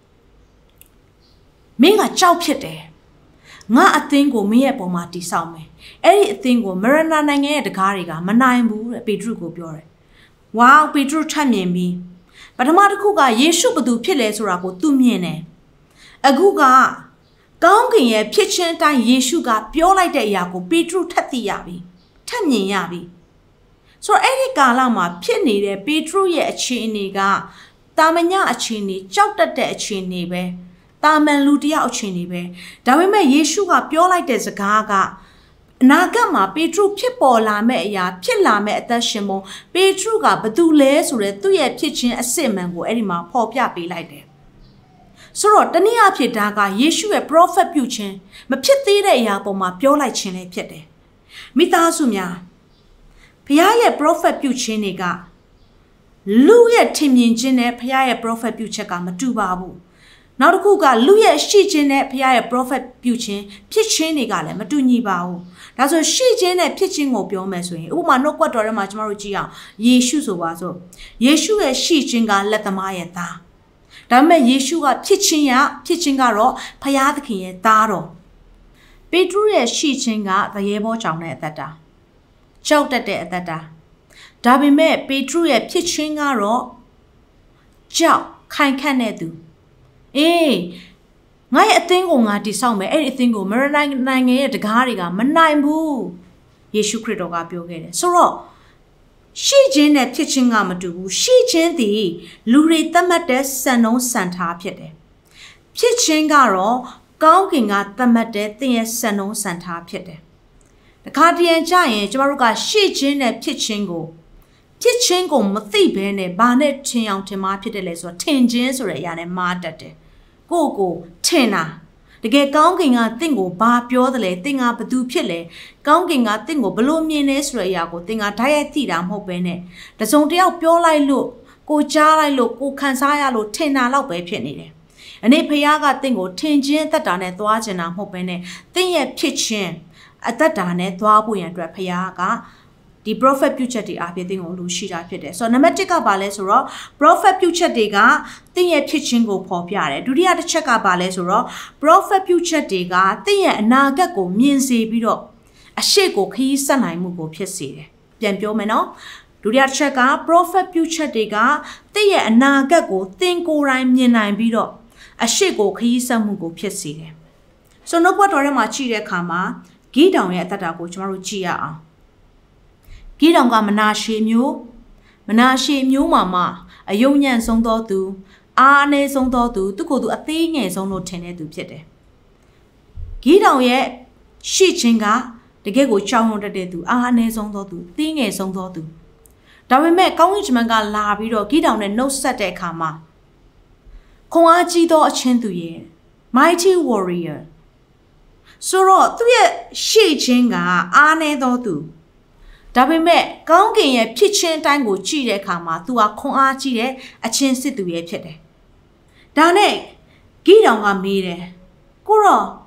မင်းကကြောက်ဖြစ်တယ်ငါအသင်းကိုမင်းရဲ့ပုံမှာတည်ဆောက်မယ်အဲ့ဒီအသင်းကိုမရဏနိုင်ငံရဲ့တကားတွေကမနိုင်ဘူးတဲ့ပေတရုကိုပြောတယ်ဝေါပေတရုထပ်မြင်ပြီးပထမတစ်ခုကယေရှုဘသူဖြစ်လဲဆိုတာကိုသူမြင်တယ်အခုကကောင်းကင်ရဲ့ဖြစ်ခြင်းအတိုင်းယေရှုကပြောလိုက်တဲ့အရာကိုပေတရုထပ်သိရပြီထပ်မြင်ရပြီဆိုတော့အဲ့ဒီကာလမှာဖြစ်နေတဲ့ပေတရုရဲ့အခြေအနေကတာမညအခြေအနေကြောက်တတ်တဲ့အခြေအနေပဲတာမန်လူတယောက်အခြေအနေပဲဒါပေမဲ့ယေရှုကပြောလိုက်တဲ့စကားကအနာဂတ်မှာပေတရုဖြစ်ပေါ်လာမဲ့အရာဖြစ်လာမဲ့အသက်ရှင်ပုံပေတရုကဘသူလဲဆိုတဲ့သူ့ရဲ့ဖြစ်ခြင်းအစစ်မှန်ကိုအဲ့ဒီမှာဖော်ပြပေးလိုက်တယ်ဆိုတော့တနည်းအားဖြင့်ဒါကယေရှုရဲ့ prophet ပြုခြင်းမဖြစ်သေးတဲ့အရာပေါ်မှာပြောလိုက်ခြင်းလည်းဖြစ်တယ်မိသားစုများဘုရားရဲ့ prophet ပြုခြင်းတွေကလူရဲ့ထင်မြင်ခြင်းနဲ့ဘုရားရဲ့ prophet ပြုချက်ကမတူပါဘူးနောက်တစ်ခုကလူရဲ့ရှိခြင်းနဲ့ဘုရားရဲ့ prophet ပြုခြင်းဖြစ်ခြင်းတွေကလည်းမတူညီပါဘူးဒါဆိုရှိခြင်းနဲ့ဖြစ်ခြင်းကိုပြောမယ်ဆိုရင်ဥပမာနှုတ်ကပတ်တော်ထဲမှာကျမတို့ကြည့်အောင်ယေရှုဆိုပါစို့ယေရှုရဲ့ရှိခြင်းကလက်သမားရဲ့သားဒါပေမဲ့ယေရှုကဖြစ်ခြင်းရဖြစ်ခြင်းကတော့ဘုရားသခင်ရဲ့သားတော်ပေတရုရဲ့ရှိခြင်းကသရေဘောကြောင့်တဲ့အသက်တာကြောက်တတ်တဲ့အသက်တာဒါပေမဲ့ပေတရုရဲ့ဖြစ်ခြင်းကတော့ကြောက်ခိုင်ခန့်တဲ့သူအေးငါရဲ့အသင်းကိုငါတည်ဆောက်မယ်အဲ့ဒီအသင်းကိုမရဏနိုင်ငံရဲ့တကားတွေကမနိုင်ဘူးယေရှုခရစ်တော်ကပြောခဲ့တယ်ဆိုတော့ရှိခြင်းနဲ့ဖြစ်ခြင်းကမတူဘူးရှိခြင်းသည်လူတွေသတ်မှတ်တဲ့စံနှုန်းစံထားဖြစ်တယ်ဖြစ်ခြင်းကတော့ကောင်းကင်ကသတ်မှတ်တဲ့သင်ရဲ့စံနှုန်းစံထားဖြစ်တယ်တခါတည်းကြရင်ကျမတို့ကရှိခြင်းနဲ့ဖြစ်ခြင်းကိုဖြစ်ခြင်းကိုမသိဘဲနဲ့ဘာနဲ့ထင်အောင်ထင်မှားဖြစ်တယ်လဲဆိုတော့ထင်ခြင်းဆိုတဲ့အရာနဲ့မှားတတ်တယ်ကိုကိုထင်တာတကယ်ကောင်းကင်ကတင့်ကိုဘာပြောတယ်လဲတင်ကဘသူဖြစ်လဲကောင်းကင်ကတင့်ကိုဘလို့မြင်လဲဆိုတဲ့အရာကိုတင်ကဓာတ်ရိုက်သိတာမဟုတ်ဘဲနဲ့တစုံတယောက်ပြောလိုက်လို့ကိုကြားလိုက်လို့ကိုခံစားရလို့ထင်တာလောက်ပဲဖြစ်နေတယ်အနေဖခင်ကတင့်ကိုထင်ခြင်းအသက်တာနဲ့သွားကျင်တာမဟုတ်ဘဲနဲ့တင့်ရဲ့ဖြစ်ခြင်းအသက်တာနဲ့သွားဖို့ရန်အတွက်ဖခင်ကဒီ prophet ပြုချက်တွေအပြင်တင်ကိုလူရှိတာဖြစ်တယ်ဆိုတော့နံပါတ်တစ်ကဘာလဲဆိုတော့ prophet ပြုချက်တွေကတင့်ရဲ့ဖြစ်ခြင်းကိုဖော်ပြတယ်ဒုတိယတစ်ချက်ကဘာလဲဆိုတော့ prophet ပြုချက်တွေကတင့်ရဲ့အနာဂတ်ကိုမြင်စေပြီးတော့အရှိကိုခရီးဆက်နိုင်မှုကိုဖြစ်စေတယ်ပြန်ပြောမယ်နော်ဒုတိယတစ်ချက်က prophet ပြုချက်တွေကတင့်ရဲ့အနာဂတ်ကိုသင်ကိုယ်တိုင်မြင်နိုင်ပြီးတော့အရှိကိုခရီးဆက်မှုကိုဖြစ်စေတယ်ဆိုတော့နှုတ်ဘတ်တော်ထဲမှာကြည့်တဲ့အခါမှာဂိဒေါင်ရဲ့အသက်တာကိုကျွန်တော်တို့ကြည့်ရအောင်ဂိဒေါင်ကမနာရှေမျိုးမနာရှေမျိုးမှာမှအယုံညံ့ဆုံးသောသူအားအနည်းဆုံးသောသူသူကိုယ်သူအသေးငယ်ဆုံးလို့ထင်တဲ့သူဖြစ်တယ်ဂိဒေါင်ရဲ့ရှိခြင်းကတကယ်ကိုကြောက်ရွံ့တတ်တဲ့သူအားအနည်းဆုံးသောသူသေးငယ်ဆုံးသောသူဒါပေမဲ့ကောင်းကင်ဂျမန်ကလာပြီးတော့ဂိဒေါင်နဲ့နှုတ်ဆက်တဲ့အခါမှာခွန်အားကြီးသောအချင်းသူရဲ့ mighty warrior ဆိုတော့သူရဲ့ရှိခြင်းကအားနည်းသောသူဒါပေမဲ့ကောင်းကင်ရဲ့ဖြစ်ခြင်းအတိုင်းကိုကြည့်တဲ့အခါမှာ तू ဟာခွန်အားကြီးတဲ့အချင်းစစ်သူရဲ့ဖြစ်တယ်။ဒါနဲ့ဂိဒေါင်ကမေးတယ်ကိုတော့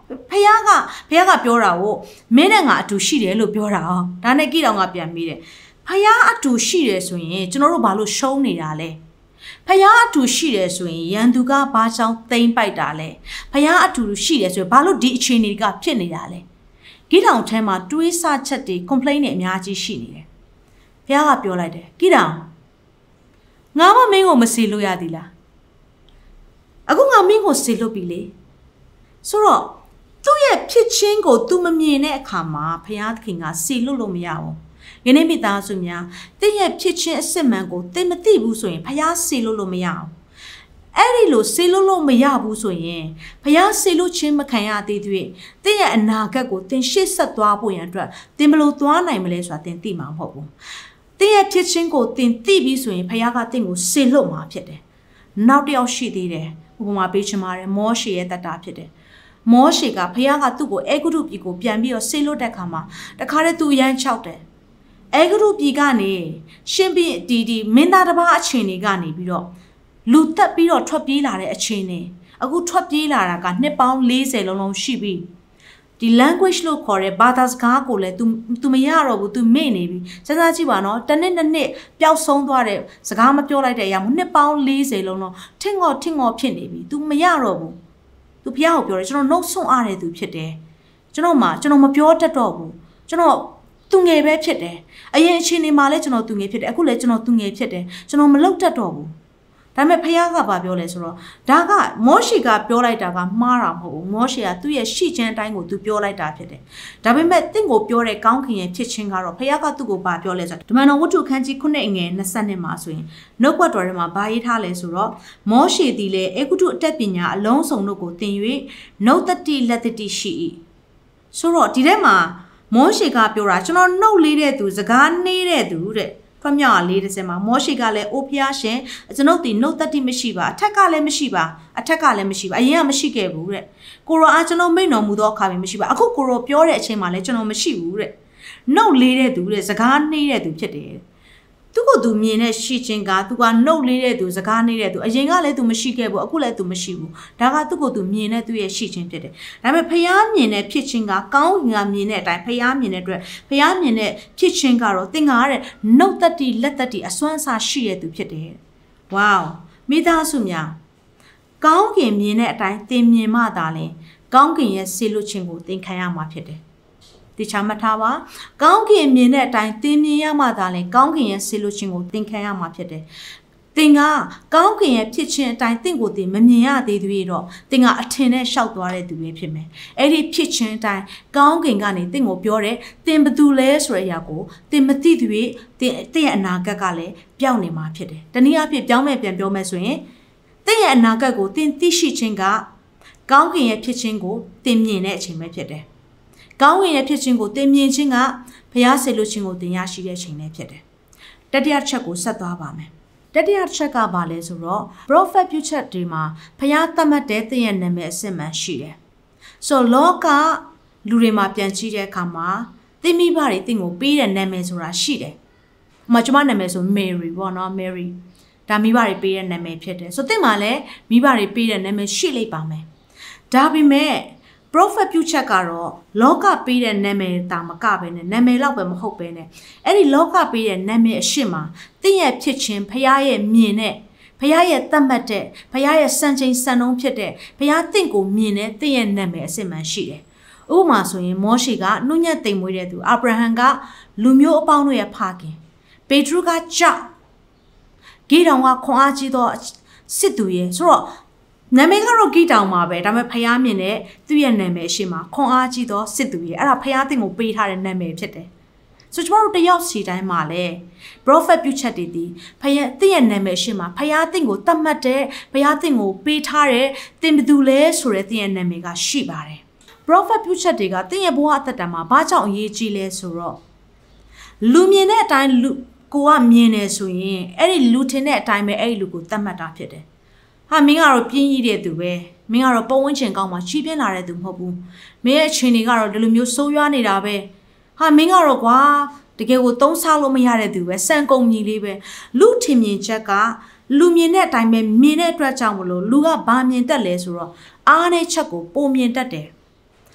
ဖះကဖះကပြောတာကိုမင်းနဲ့ငါအတူရှိတယ်လို့ပြောတာဟောဒါနဲ့ကိတောင်ကပြန်ပြီးတယ်ဖះအတူရှိတယ်ဆိုရင်ကျွန်တော်တို့ဘာလို့ရှုံးနေတာလဲဖះအတူရှိတယ်ဆိုရင်ရန်သူကဘာကြောင့်သိမ့်ပိုက်တာလဲဖះအတူရှိတယ်ဆိုရင်ဘာလို့ဒီအခြေအနေကဖြစ်နေတာလဲကိတောင်ထဲမှာတွေးဆချက်တွေ complain တွေအများကြီးရှိနေတယ်ဖះကပြောလိုက်တယ်ကိတောင်ငါမမင်းကိုမစီလို့ရသည်လားအခုငါမင်းကိုစီလို့ပြီလေဆိုတော့သူ့ရဲ့ဖြစ်ချင်းကို तू မမြင်တဲ့အခါမှာဘုရားသခင်ကစီလို့လို့မရဘူး။ယနေ့မိသားစုများတင့်ရဲ့ဖြစ်ချင်းအစစ်မှန်ကိုသင်မသိဘူးဆိုရင်ဘုရားစီလို့လို့မရဘူး။အဲ့ဒီလိုစီလို့လို့မရဘူးဆိုရင်ဘုရားစီလို့ချင်းမခံရသေးသေးတင့်ရဲ့အနာဂတ်ကိုသင်ရှေ့ဆက်သွားဖို့ရန်အတွက်သင်ဘလို့သွားနိုင်မလဲဆိုတာသင်သိမှာမဟုတ်ဘူး။တင့်ရဲ့ဖြစ်ချင်းကိုသင်သိပြီးဆိုရင်ဘုရားကသင်ကိုစီလို့မှာဖြစ်တယ်။နောက်တစ်ယောက်ရှိသေးတယ်။ဥပမာပေးချင်ပါတယ်မောရှေရဲ့တတ်တာဖြစ်တယ်မောရှေကဖះကသူ့ကိုအေဂုရုပြည်ကိုပြန်ပြီးတော့ဆေးလွတ်တဲ့ခါမှာတခါတည်းသူရမ်းချောက်တယ်အေဂုရုပြည်ကနေရှင်ပြည်ဒီဒီမင်းသားတစ်ပါးအချင်းတွေကနေပြီးတော့လူတက်ပြီးတော့ထွက်ပြေးလာတဲ့အချင်းတွေအခုထွက်ပြေးလာတာကနှစ်ပေါင်း၄၀လုံးလုံးရှိပြီဒီ language လို့ခေါ်တဲ့ဘာသာစကားကိုလည်း तू तू မရတော့ဘူး तू မေ့နေပြီစဉ်းစားကြည့်ပါနော်တစ်နှစ်နှစ်နှစ်ပျောက်ဆုံးသွားတဲ့စကားမပြောလိုက်တဲ့အရာမျိုးနှစ်ပေါင်း၄၀လုံးလုံးထင်ငေါ်ထင်ငေါ်ဖြစ်နေပြီ तू မရတော့ဘူးသူဖះကိုပြောတယ်ကျွန်တော်နှုတ်ဆွအားတဲ့သူဖြစ်တယ်ကျွန်တော်မှကျွန်တော်မပြောတတ်တော့ဘူးကျွန်တော်သူငယ်ပဲဖြစ်တယ်အရင်အချိန်တွေမှာလည်းကျွန်တော်သူငယ်ဖြစ်တယ်အခုလည်းကျွန်တော်သူငယ်ဖြစ်တယ်ကျွန်တော်မလုပ်တတ်တော့ဘူးဒါပေမဲ့ဖះကဘာပြောလဲဆိုတော့ဒါကမောရှေကပြောလိုက်တာကမှားတာမဟုတ်ဘူးမောရှေကသူ့ရဲ့ရှိခြင်းအတိုင်းကိုသူပြောလိုက်တာဖြစ်တယ်ဒါပေမဲ့တင့်ကိုပြောတဲ့ကောင်းခင်ရဲ့ဖြစ်ခြင်းကတော့ဖះကသူ့ကိုဘာပြောလဲဆိုတော့ဓမ္မတော်ဝတ္ထုခန်းကြီးခုနှစ်အငယ်၂၂မှာဆိုရင်နှုတ်ကပတ်တော်ထဲမှာဘာရေးထားလဲဆိုတော့မောရှေသည်လည်းအေဂုတုအတတ်ပညာအလုံးစုံတို့ကိုသင်၍နှုတ်တတိလက်တတိရှိ၏ဆိုတော့ဒီထဲမှာမောရှေကပြောတာကျွန်တော်နှုတ်လေးတဲ့သူစကားနေတဲ့သူတဲ့ဖျောက်လေးတစ်စက်မှာမောရှေကလည်းအိုဖျားရှင်ကျွန်ုပ်ဒီနှုတ်တတိမရှိပါအထက်ကလည်းမရှိပါအထက်ကလည်းမရှိပါအရင်ကမရှိခဲ့ဘူးတဲ့ကိုရောအားကျွန်တော်မိန့်တော်မူသောအခါမှာမရှိပါအခုကိုရောပြောတဲ့အချိန်မှာလည်းကျွန်တော်မရှိဘူးတဲ့နှုတ်လေးတဲ့သူတဲ့စကားနေတဲ့သူဖြစ်တယ်သူကသူမြင်တဲ့ရှိချင်းကသူကနှုတ်လေးတဲ့သူစကားနေတဲ့သူအရင်ကလည်းသူမရှိခဲ့ဘူးအခုလည်းသူမရှိဘူးဒါကသူ့ကိုသူမြင်တဲ့သူရဲ့ရှိချင်းဖြစ်တယ်ဒါပေမဲ့ဖျားမြင်တဲ့ဖြစ်ချင်းကကောင်းကင်ကမြင်တဲ့အတိုင်းဖျားမြင်တဲ့အတွက်ဖျားမြင်တဲ့ဖြစ်ချင်းကတော့သင်္ကားတဲ့နှုတ်တတိလက်တတိအစွမ်းစားရှိတဲ့သူဖြစ်တယ်ဝေါမိသားစုများကောင်းကင်မြင်တဲ့အတိုင်းသင်မြင်မှသာလေကောင်းကင်ရဲ့ဆေးလွတ်ခြင်းကိုသင်ခံရမှာဖြစ်တယ်ဒီချမှတ်ထားပါကောင်းကင်မြင်တဲ့အတိုင်းသင်မြင်ရမှသာလေကောင်းကင်ရဲ့ဆေးလွတ်ခြင်းကိုသင်ခံရမှာဖြစ်တယ်သင်ကကောင်းကင်ရဲ့ဖြစ်ခြင်းအတိုင်းသင်ကိုသင်မမြင်ရသေးသေးတော့သင်ကအထင်နဲ့ရှောက်သွားတဲ့သူပဲဖြစ်မယ်အဲ့ဒီဖြစ်ခြင်းအတိုင်းကောင်းကင်ကနေသင်ကိုပြောတယ်သင်ဘသူလဲဆိုတဲ့အရာကိုသင်မသိသေးသင်သင်ရဲ့အနာဂတ်ကလည်းပျောက်နေမှာဖြစ်တယ်တနည်းအားဖြင့်ပြောင်းမဲ့ပြန်ပြောမဲ့ဆိုရင်သင်ရဲ့အနာဂတ်ကိုသင်သိရှိခြင်းကကောင်းကင်ရဲ့ဖြစ်ခြင်းကိုသင်မြင်တဲ့အချိန်ပဲဖြစ်တယ်ကောင်းကင်ရဲ့ဖြစ်ခြင်းကိုသင်မြင်ခြင်းကဘုရားဆေလွတ်ခြင်းကိုသင်ရရှိတဲ့အချိန်လည်းဖြစ်တယ်တတိယချက်ကိုဆက်သွားပါမယ်တတိယချက်ကဘာလဲဆိုတော့ prophet ပြုချက်တွေမှာဘုရားသတ်မှတ်တဲ့သင်ရဲ့နာမည်အစစ်မှန်ရှိတယ်ဆိုလောကလူတွေမှာပြန်ကြည့်တဲ့အခါမှာသင်မိဘတွေသင်ကိုပေးတဲ့နာမည်ဆိုတာရှိတယ်။ဥပမာကျွန်မနာမည်ဆို Mary ပေါ့နော် Mary ဒါမိဘတွေပေးတဲ့နာမည်ဖြစ်တယ်ဆိုသင်မှာလည်းမိဘတွေပေးတဲ့နာမည်ရှိလိမ့်ပါမယ်။ဒါပေမဲ့ prophet ပြုချက်ကတော့လောကပေးတဲ့နာမည်တာမကပဲနဲ့နာမည်လောက်ပဲမဟုတ်ပဲနဲ့အဲ့ဒီလောကပေးတဲ့နာမည်အရှိမသင်ရဲ့ဖြစ်ခြင်းဖရားရဲ့မြင်တဲ့ဖရားရဲ့သတ်မှတ်တဲ့ဖရားရဲ့စံချိန်စံနှုန်းဖြစ်တဲ့ဖရားသင်ကိုမြင်တဲ့သင်ရဲ့နာမည်အစစ်မှန်ရှိတယ်။ဥပမာဆိုရင်မောရှေကနှုတ်ညက်သိမ်မွေးတဲ့သူအာဗြဟံကလူမျိုးအပေါင်းတို့ရဲ့ဖခင်ပေထရုကကြောက်ဂေဒေါင်ကခွန်အားကြီးသောစစ်သူရဲ့ဆိုတော့နာမည်ကတော့ဂိတောင်မှာပဲဒါပေမဲ့ဖျားမြင်တဲ့သူ့ရဲ့နာမည်ရှိမှာခွန်အားကြီးသောစစ်သူရဲ့အဲ့ဒါဖျားတင်ကိုပေးထားတဲ့နာမည်ဖြစ်တယ်ဆိုကျွန်တော်တို့တယောက်စီတိုင်းမှာလဲ prophet ပြုချက်တွေဒီဖျားတင်ရဲ့နာမည်ရှိမှာဖျားတင်ကိုတတ်မှတ်တဲ့ဖျားတင်ကိုပေးထားတဲ့တင်ဘသူလဲဆိုတဲ့တင်ရဲ့နာမည်ကရှိပါတယ် prophet ပြုချက်တွေကတင်ရဲ့ဘဝအသက်တာမှာဘာကြောင့်အရေးကြီးလဲဆိုတော့လူမြင်တဲ့အတိုင်းလူကိုကမြင်နေဆိုရင်အဲ့ဒီလူထင်တဲ့အတိုင်းပဲအဲ့ဒီလူကိုတတ်မှတ်တာဖြစ်တယ်ဟာမင်းကတော့ပြင်းကြီးတဲ့သူပဲမင်းကတော့ပုံဝန်းကျင်ကောင်းမှချီးပြင်းလာတဲ့သူမဟုတ်ဘူးမင်းရဲ့အချိန်တွေကတော့ဒီလိုမျိုးဆိုးရွားနေတာပဲဟာမင်းကတော့ကွာတကယ်ကိုသုံးစားလို့မရတဲ့သူပဲစံကုန်ကြီးလေးပဲလူထင်မြင်ချက်ကလူမြင်တဲ့အတိုင်းပဲမြင်တဲ့အတွက်ကြောင့်မလို့လူကဘာမြင်တတ်လဲဆိုတော့အားနဲ့ချက်ကိုပုံမြင်တတ်တယ်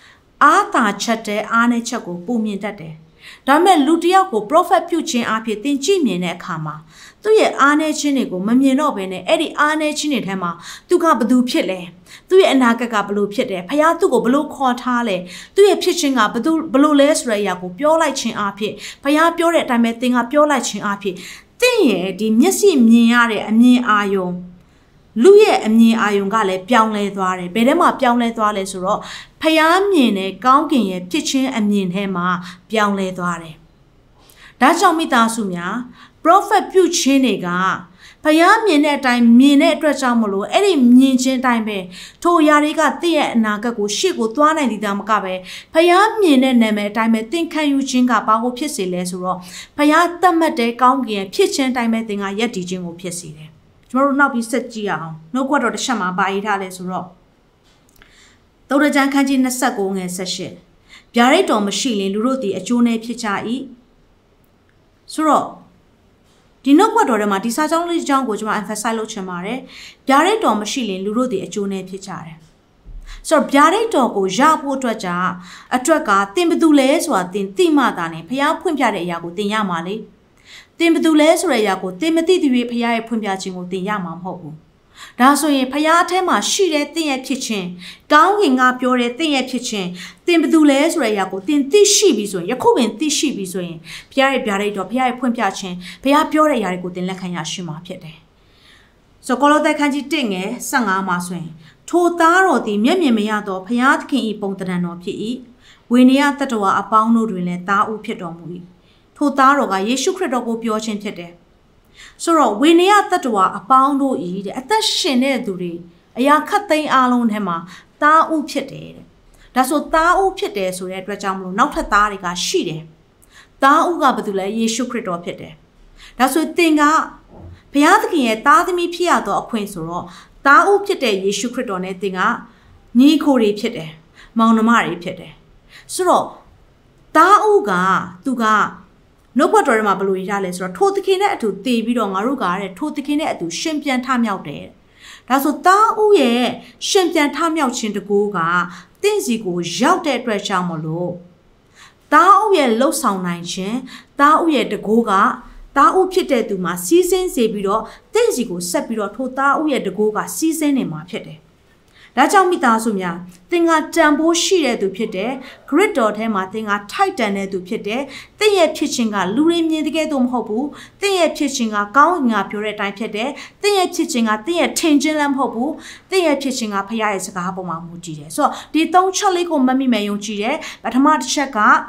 အားသာချက်တဲ့အားနဲ့ချက်ကိုပုံမြင်တတ်တယ်ဒါပေမဲ့လူတစ်ယောက်ကို prophet ပြုခြင်းအဖြစ်သင်ကြည့်မြင်တဲ့အခါမှာသူ့ရဲ့အားနည်းခြင်းတွေကိုမမြင်တော့ဘဲနဲ့အဲ့ဒီအားနည်းခြင်းတွေထဲမှာသူကဘသူဖြစ်လဲသူ့ရဲ့အနာဂတ်ကဘလို့ဖြစ်တယ်ဖခင်သူ့ကိုဘလို့ခေါ်ထားလဲသူ့ရဲ့ဖြစ်ခြင်းကဘသူဘလို့လဲဆိုတဲ့အရာကိုပြောလိုက်ခြင်းအဖြစ်ဖခင်ပြောတဲ့အတိုင်းပဲသင်ကပြောလိုက်ခြင်းအဖြစ်သင်ရဲ့ဒီမျက်စိမြင်ရတဲ့အမြင်အာရုံလူရဲ့အမြင်အာရုံကလည်းပြောင်းလဲသွားတယ်ဘယ်ထဲမှာပြောင်းလဲသွားလဲဆိုတော့ဖျားမြင်တဲ့ကောင်းကင်ရဲ့ဖြစ်ခြင်းအမြင်ထဲမှာပြောင်းလဲသွားတယ်ဒါကြောင့်မိသားစုများ prophet ပြုခြင်းတွေကဖျားမြင်တဲ့အတိုင်းမြင်တဲ့အတွက်ကြောင့်မလို့အဲ့ဒီမြင်ခြင်းအတိုင်းပဲထိုအရာတွေကတင့်ရဲ့အနာဂတ်ကိုရှေ့ကိုသွားနိုင်သည်ဒါမကပဲဖျားမြင်တဲ့နာမည်အတိုင်းပဲသင်ခံယူခြင်းကဘာကိုဖြစ်စေလဲဆိုတော့ဖျားတတ်မှတ်တဲ့ကောင်းကင်ရဲ့ဖြစ်ခြင်းအတိုင်းပဲသင်ကယက်တည်ခြင်းကိုဖြစ်စေတယ်ကျွန်တော်တို့နောက်ပြီးဆက်ကြည့်အောင်နှုတ်ကပတ်တော်တစ်ချက်မှာပါရေးထားလဲဆိုတော့သုတ္တကျမ်းခန်းကြီး၂၉ငယ်၁၈ဗျာဒိတ်တော်မရှိရင်လူတို့သည်အကျိုးနည်းဖြစ်ကြ၏ဆိုတော့ဒီနှုတ်ကပတ်တော်ထဲမှာဒီစာကြောင်းလေးကြောင်းကိုကျွန်တော် emphasize လုပ်ချင်ပါတယ်ဗျာဒိတ်တော်မရှိရင်လူတို့သည်အကျိုးနည်းဖြစ်ကြတယ်ဆိုတော့ဗျာဒိတ်တော်ကိုရဖို့အတွက်ကြာအတွက်ကသင်ဘသူလဲဆိုတာသင်သိမှသာနဲ့ဖျားဖွင့်ပြတဲ့အရာကိုသင်ရမှာလေသင်ဘသူလဲဆိုတဲ့အရာကိုသင်မသိသူတွေဖျားရဲ့ဖွင့်ပြခြင်းကိုသင်ရမှာမဟုတ်ဘူးဒါဆိုရင်ဖျားအထဲမှာရှိတဲ့သင်ရဲ့ဖြစ်ခြင်းကောင်းကင်ကပြောတဲ့သင်ရဲ့ဖြစ်ခြင်းသင်ဘသူလဲဆိုတဲ့အရာကိုသင်သိရှိပြီဆိုရင်ယခုပင်သိရှိပြီဆိုရင်ဖျားရဲ့ဗျာဒိတ်တော်ဖျားရဲ့ဖွင့်ပြခြင်းဖျားပြောတဲ့အရာတွေကိုသင်လက်ခံရရှိမှာဖြစ်တယ်ဆိုကောလောသဲခန်းကြီး၁ငယ်၁၅မှာဆိုရင်ထိုသားတော်သည်မျက်မြင်မရသောဖျားသခင်၏ပုံသဏ္ဍာန်တော်ဖြစ်၏ဝိနည်းတတ္တဝါအပေါင်းတို့တွင်လည်းသားဦးဖြစ်တော်မူ၏ထိုသားတော်ကယေရှုခရစ်တော်ကိုပြောခြင်းဖြစ်တယ်ဆိုတော့ဝိနည်းတတ္တဝါအပေါင်းတို့ဤတဲ့အသက်ရှင်တဲ့သူတွေအရာခတ်သိမ်းအားလုံးထဲမှာသားဦးဖြစ်တယ်တဲ့ဒါဆိုသားဦးဖြစ်တယ်ဆိုတဲ့အတွက်ကြောင့်မလို့နောက်ထပ်သားတွေကရှိတယ်သားဦးကဘာတူလဲယေရှုခရစ်တော်ဖြစ်တယ်ဒါဆိုသင်ကဘုရားသခင်ရဲ့သားသမီးဖြစ်ရသောအခွင့်ဆိုတော့သားဦးဖြစ်တဲ့ယေရှုခရစ်တော်နဲ့သင်ကညီကိုတွေဖြစ်တယ်မောင်နှမတွေဖြစ်တယ်ဆိုတော့သားဦးကသူကနှုတ်ဘတ်တော်ထဲမှာဘယ်လိုရေးထားလဲဆိုတော့ထိုသခင်နဲ့အတူတည်ပြီးတော့ငါတို့ကတဲ့ထိုသခင်နဲ့အတူရှင်ပြန်ထမြောက်တယ်ဒါဆိုသားဦးရဲ့ရှင်ပြန်ထမြောက်ခြင်းတကူကတင့်စီကိုရောက်တဲ့အတွက်ကြောင့်မလို့သားဦးရဲ့လှုပ်ဆောင်နိုင်ခြင်းသားဦးရဲ့တကူကသားဦးဖြစ်တဲ့သူမှာစီးစင်းစေပြီးတော့တင့်စီကိုဆက်ပြီးတော့ထိုသားဦးရဲ့တကူကစီးစင်းနေမှာဖြစ်တယ်ဒါကြောင့်မိသားစုများသင်ကတန်ဖိုးရှိတဲ့သူဖြစ်တယ်ဂရစ်တော်ထဲမှာသင်ကထိုက်တန်တဲ့သူဖြစ်တယ်သင်ရဲ့ဖြစ်ခြင်းကလူတွေမြင်တဲ့ကဲ့သို့မဟုတ်ဘူးသင်ရဲ့ဖြစ်ခြင်းကကောင်းငါပြောတဲ့အတိုင်းဖြစ်တယ်သင်ရဲ့ဖြစ်ခြင်းကသင်ရဲ့ထင်ခြင်းလည်းမဟုတ်ဘူးသင်ရဲ့ဖြစ်ခြင်းကဖခင်ရဲ့စကားပေါ်မှာမူတည်တယ်ဆိုတော့ဒီသုံးချက်လေးကိုမမိမယ်ယုံကြည်တယ်ပထမတစ်ချက်က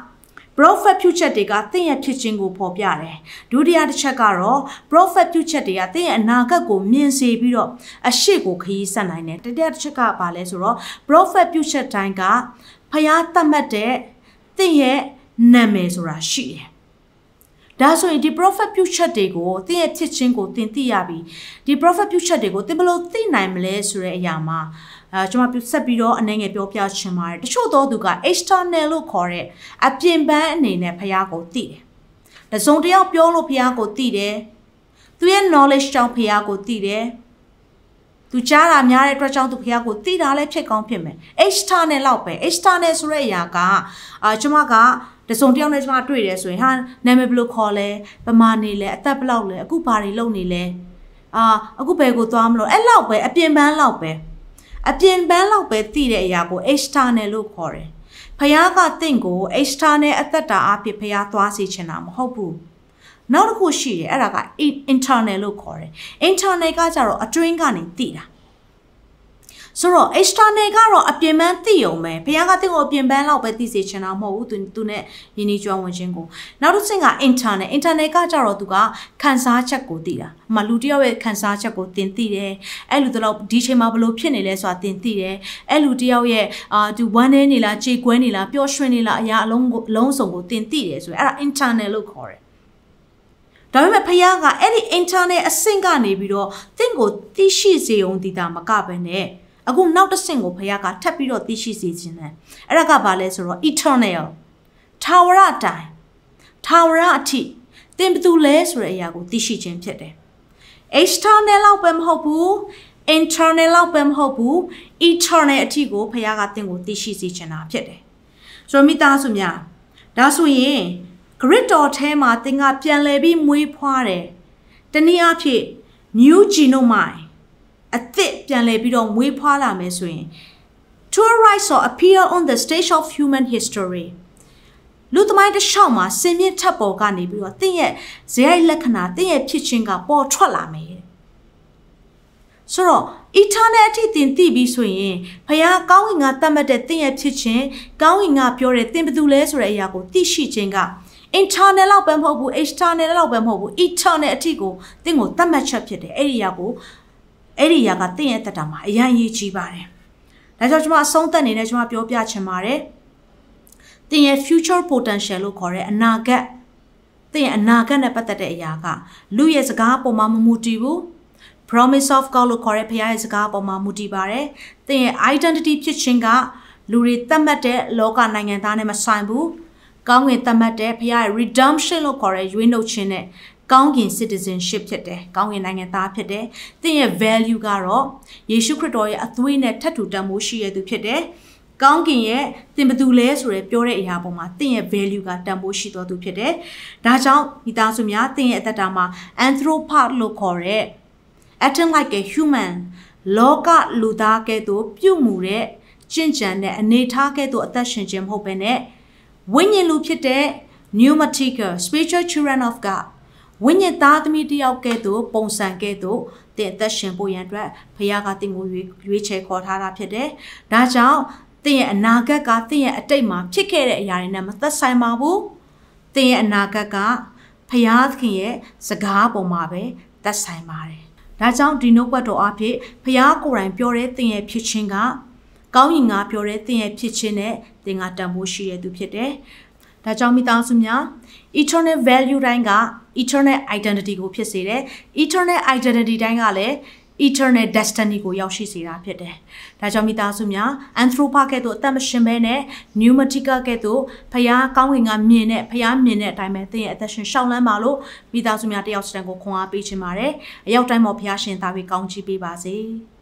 prophet ပြုချက်တွေကသင်ရဲ့ဖြစ်ခြင်းကိုဖော်ပြတယ်ဒုတိယတစ်ချက်ကတော့ prophet ပြုချက်တွေကသင်ရဲ့အနာဂတ်ကိုမြင်စေပြီးတော့အရှိကိုခရီးဆက်နိုင်တယ်တတိယတစ်ချက်ကဘာလဲဆိုတော့ prophet ပြုချက်တိုင်းကဖျားတတ်မှတ်တဲ့သင်ရဲ့နာမည်ဆိုတာရှိတယ်ဒါဆိုရင်ဒီ prophet ပြုချက်တွေကိုသင်ရဲ့ဖြစ်ခြင်းကိုသင်သိရပြီဒီ prophet ပြုချက်တွေကိုသင်ဘယ်လိုသိနိုင်မလဲဆိုတဲ့အရာမှာအဲကျွန်မဆက်ပြီးတော့အနေငယ်ပြောပြချင်ပါတယ်တချို့သောသူက external လို့ခေါ်တဲ့အပြင်ပန်းအနေနဲ့ဖျားကိုသိတယ်တစုံတယောက်ပြောလို့ဖျားကိုသိတယ်သူရဲ့ knowledge ကြောင့်ဖျားကိုသိတယ်သူကြားတာများတဲ့အတွက်ကြောင့်သူဖျားကိုသိတာလည်းဖြစ်ကောင်းဖြစ်မယ် external လောက်ပဲ external ဆိုတဲ့အရာကအာကျွန်မကတစုံတယောက်နဲ့ကျွန်မတွေ့တယ်ဆိုရင်ဟာနာမည်ဘယ်လိုခေါ်လဲပမာနေလဲအသက်ဘယ်လောက်လဲအခုဘာတွေလုပ်နေလဲအာအခုဘယ်ကိုသွားမလို့အဲ့လောက်ပဲအပြင်ပန်းလောက်ပဲအပြင်ပန်းလောက်ပဲသိတဲ့အရာကို external လို့ခေါ်တယ်ဖျားကတင့်ကို external အသက်တာအဖြစ်ဖျားသွားစေချင်တာမဟုတ်ဘူးနောက်တစ်ခုရှိတယ်အဲ့ဒါက internal လို့ခေါ်တယ် internal ကကြတော့အတွင်းကနေသိတာဆိုတော့ external ကတော့အပြင်ပန်းသိုံပဲဘုရားကတင့်ကိုအပြင်ပန်းလောက်ပဲသိစေချင်တာမဟုတ်ဘူးသူသူနဲ့ယဉ်ကျေးကျွမ်းဝင်ခြင်းကိုနောက်တစ်ဆင့်က internal internal ကကြတော့သူကခံစားချက်ကိုသိတာအမှလူတစ်ယောက်ရဲ့ခံစားချက်ကိုသင်သိတယ်အဲ့လူတို့ဒီချိန်မှာဘလို့ဖြစ်နေလဲဆိုတာသင်သိတယ်အဲ့လူတစ်ယောက်ရဲ့အာသူဝမ်းနေနေလားကြေကွဲနေလားပျော်ရွှင်နေလားအရာအလုံးအလုံးစုံကိုသင်သိတယ်ဆိုရင်အဲ့ဒါ internal လို့ခေါ်တယ်ဒါပေမဲ့ဖခင်ကအဲ့ဒီ internal အဆင့်ကနေပြီးတော့တင့်ကိုသိရှိစေုံတည်တာမကဘဲနဲ့အခုနောက်တစ်ဆင့်ကိုဖခင်ကထပ်ပြီးတော့သိရှိစေခြင်းနဲ့အဲ့ဒါကဘာလဲဆိုတော့ eternal ထာဝရတိုင်ထာဝရအထိသင်ဘသူလဲဆိုတဲ့အရာကိုသိရှိခြင်းဖြစ်တယ် external လောက်ပဲမဟုတ်ဘူး internal လောက်ပဲမဟုတ်ဘူး eternal အထိကိုဖခင်ကသင်ကိုသိရှိစေခြင်းတာဖြစ်တယ်ဆိုမိသားစုများဒါဆိုရင်ဂရစ်တော်ထဲမှာသင်ကပြန်လည်ပြီးမွေးဖွားတယ်တနည်းအားဖြင့် new genome အသစ်ပြန်လည်ပြီးတော့မွေးဖွားလာမယ်ဆိုရင် to arise or appear on the stage of human history လူသမိုင်းတစ်လျှောက်မှာစင်မြင့်ထပ်ပေါ်ကနေပြီးတော့သင်ရဲ့ဇယိုက်လက္ခဏာသင်ရဲ့ဖြစ်ခြင်းကပေါ်ထွက်လာမယ်ဆိုတော့ eternal အထိသင်သိပြီးဆိုရင်ဖခင်ကောင်းကင်ကသတ်မှတ်တဲ့သင်ရဲ့ဖြစ်ခြင်းကောင်းကင်ကပြောတဲ့သင်ဘယ်သူလဲဆိုတဲ့အရာကိုသိရှိခြင်းက internal လောက်ပဲမဟုတ်ဘူး external လောက်ပဲမဟုတ်ဘူး eternal အထိကိုသင်ကိုသတ်မှတ်ချက်ဖြစ်တယ်အဲ့ဒီအရာကိုအဲ့ဒီအရာကသင်ရဲ့တက်တာမှာအရင်ရေးကြည့်ပါတယ်ဒါကြောင့်ကျွန်မအဆုံးသတ်နေနဲ့ကျွန်မပြောပြချင်ပါတယ်သင်ရဲ့ future potential လို့ခေါ်တဲ့အနာဂတ်သင်ရဲ့အနာဂတ်နဲ့ပတ်သက်တဲ့အရာကလူရဲ့စကားပေါ်မှာမမူတည်ဘူး promise of God လို့ခေါ်တဲ့ဘုရားရဲ့စကားပေါ်မှာမူတည်ပါတယ်သင်ရဲ့ identity ဖြစ်ခြင်းကလူတွေသတ်မှတ်တဲ့လောကနိုင်ငံသားနဲ့မဆိုင်ဘူးကောင်းကင်သတ်မှတ်တဲ့ဘုရားရဲ့ redemption လို့ခေါ်တဲ့ရွေးနှုတ်ခြင်းနဲ့ကောင်းကင် citizenship ဖြစ်တယ်ကောင်းကင်နိုင်ငံသားဖြစ်တယ်သင်ရဲ့ value ကတော့ယေရှုခရစ်တော်ရဲ့အသွေးနဲ့ထပ်တူတန်ဖိုးရှိရသူဖြစ်တယ်ကောင်းကင်ရဲ့သင်ဘသူလဲဆိုရယ်ပြောတဲ့အရာပေါ်မှာသင်ရဲ့ value ကတန်ဖိုးရှိတော်သူဖြစ်တယ်ဒါကြောင့်မိသားစုများသင်ရဲ့အသက်တာမှာ anthropos လို့ခေါ်တဲ့ acting like a human လောကလူသားကဲ့သို့ပြုမှုတဲ့ကျင့်ကြံတဲ့အနေထားကဲ့သို့အသက်ရှင်ခြင်းမဟုတ်ဘဲနဲ့ဝိညာဉ်လူဖြစ်တဲ့ pneumatical spiritual children of God ဝိညာဉ်သားသမီးတယောက်ကဲ့သို့ပုံစံကဲ့သို့သင်အသက်ရှင်ဖို့ရန်အတွက်ဘုရားကသင်ကိုရွေးချယ်ခေါ်ထားတာဖြစ်တယ်ဒါကြောင့်သင်ရဲ့အနာဂတ်ကသင်ရဲ့အတိတ်မှာဖြစ်ခဲ့တဲ့အရာတွေနဲ့မသက်ဆိုင်ပါဘူးသင်ရဲ့အနာဂတ်ကဘုရားသခင်ရဲ့စကားပေါ်မှာပဲသက်ဆိုင်ပါတယ်ဒါကြောင့်ဒီနှုတ်ပတ်တော်အဖြစ်ဘုရားကိုယ်တိုင်ပြောတဲ့သင်ရဲ့ဖြစ်ခြင်းကကောင်းကင်ကပြောတဲ့သင်ရဲ့ဖြစ်ခြင်းနဲ့သင်ကတန်ဖိုးရှိတဲ့သူဖြစ်တယ်ဒါကြောင့်မိသားစုများ eternal value တိုင်းက eternal identity ကိုဖြစ်စေတယ် eternal identity တိုင်းကလည်း eternal destiny ကိုရောက်ရှိစေတာဖြစ်တယ်ဒါကြောင့်မိသားစုများ anthropa ကဲ့သို့အသက်မရှင်ဘဲနဲ့ pneumatica ကဲ့သို့ဖျားကောင်းကင်ကမြင်တဲ့ဖျားမြင်တဲ့အတိုင်းပဲသင်ရဲ့အသက်ရှင်ရှောက်လန်းပါလို့မိသားစုများတယောက်စတန်ကိုခွန်အားပေးချင်ပါတယ်အရောက်တိုင်းမှာဖျားရှင်သားပြီးကောင်းချီးပေးပါစေ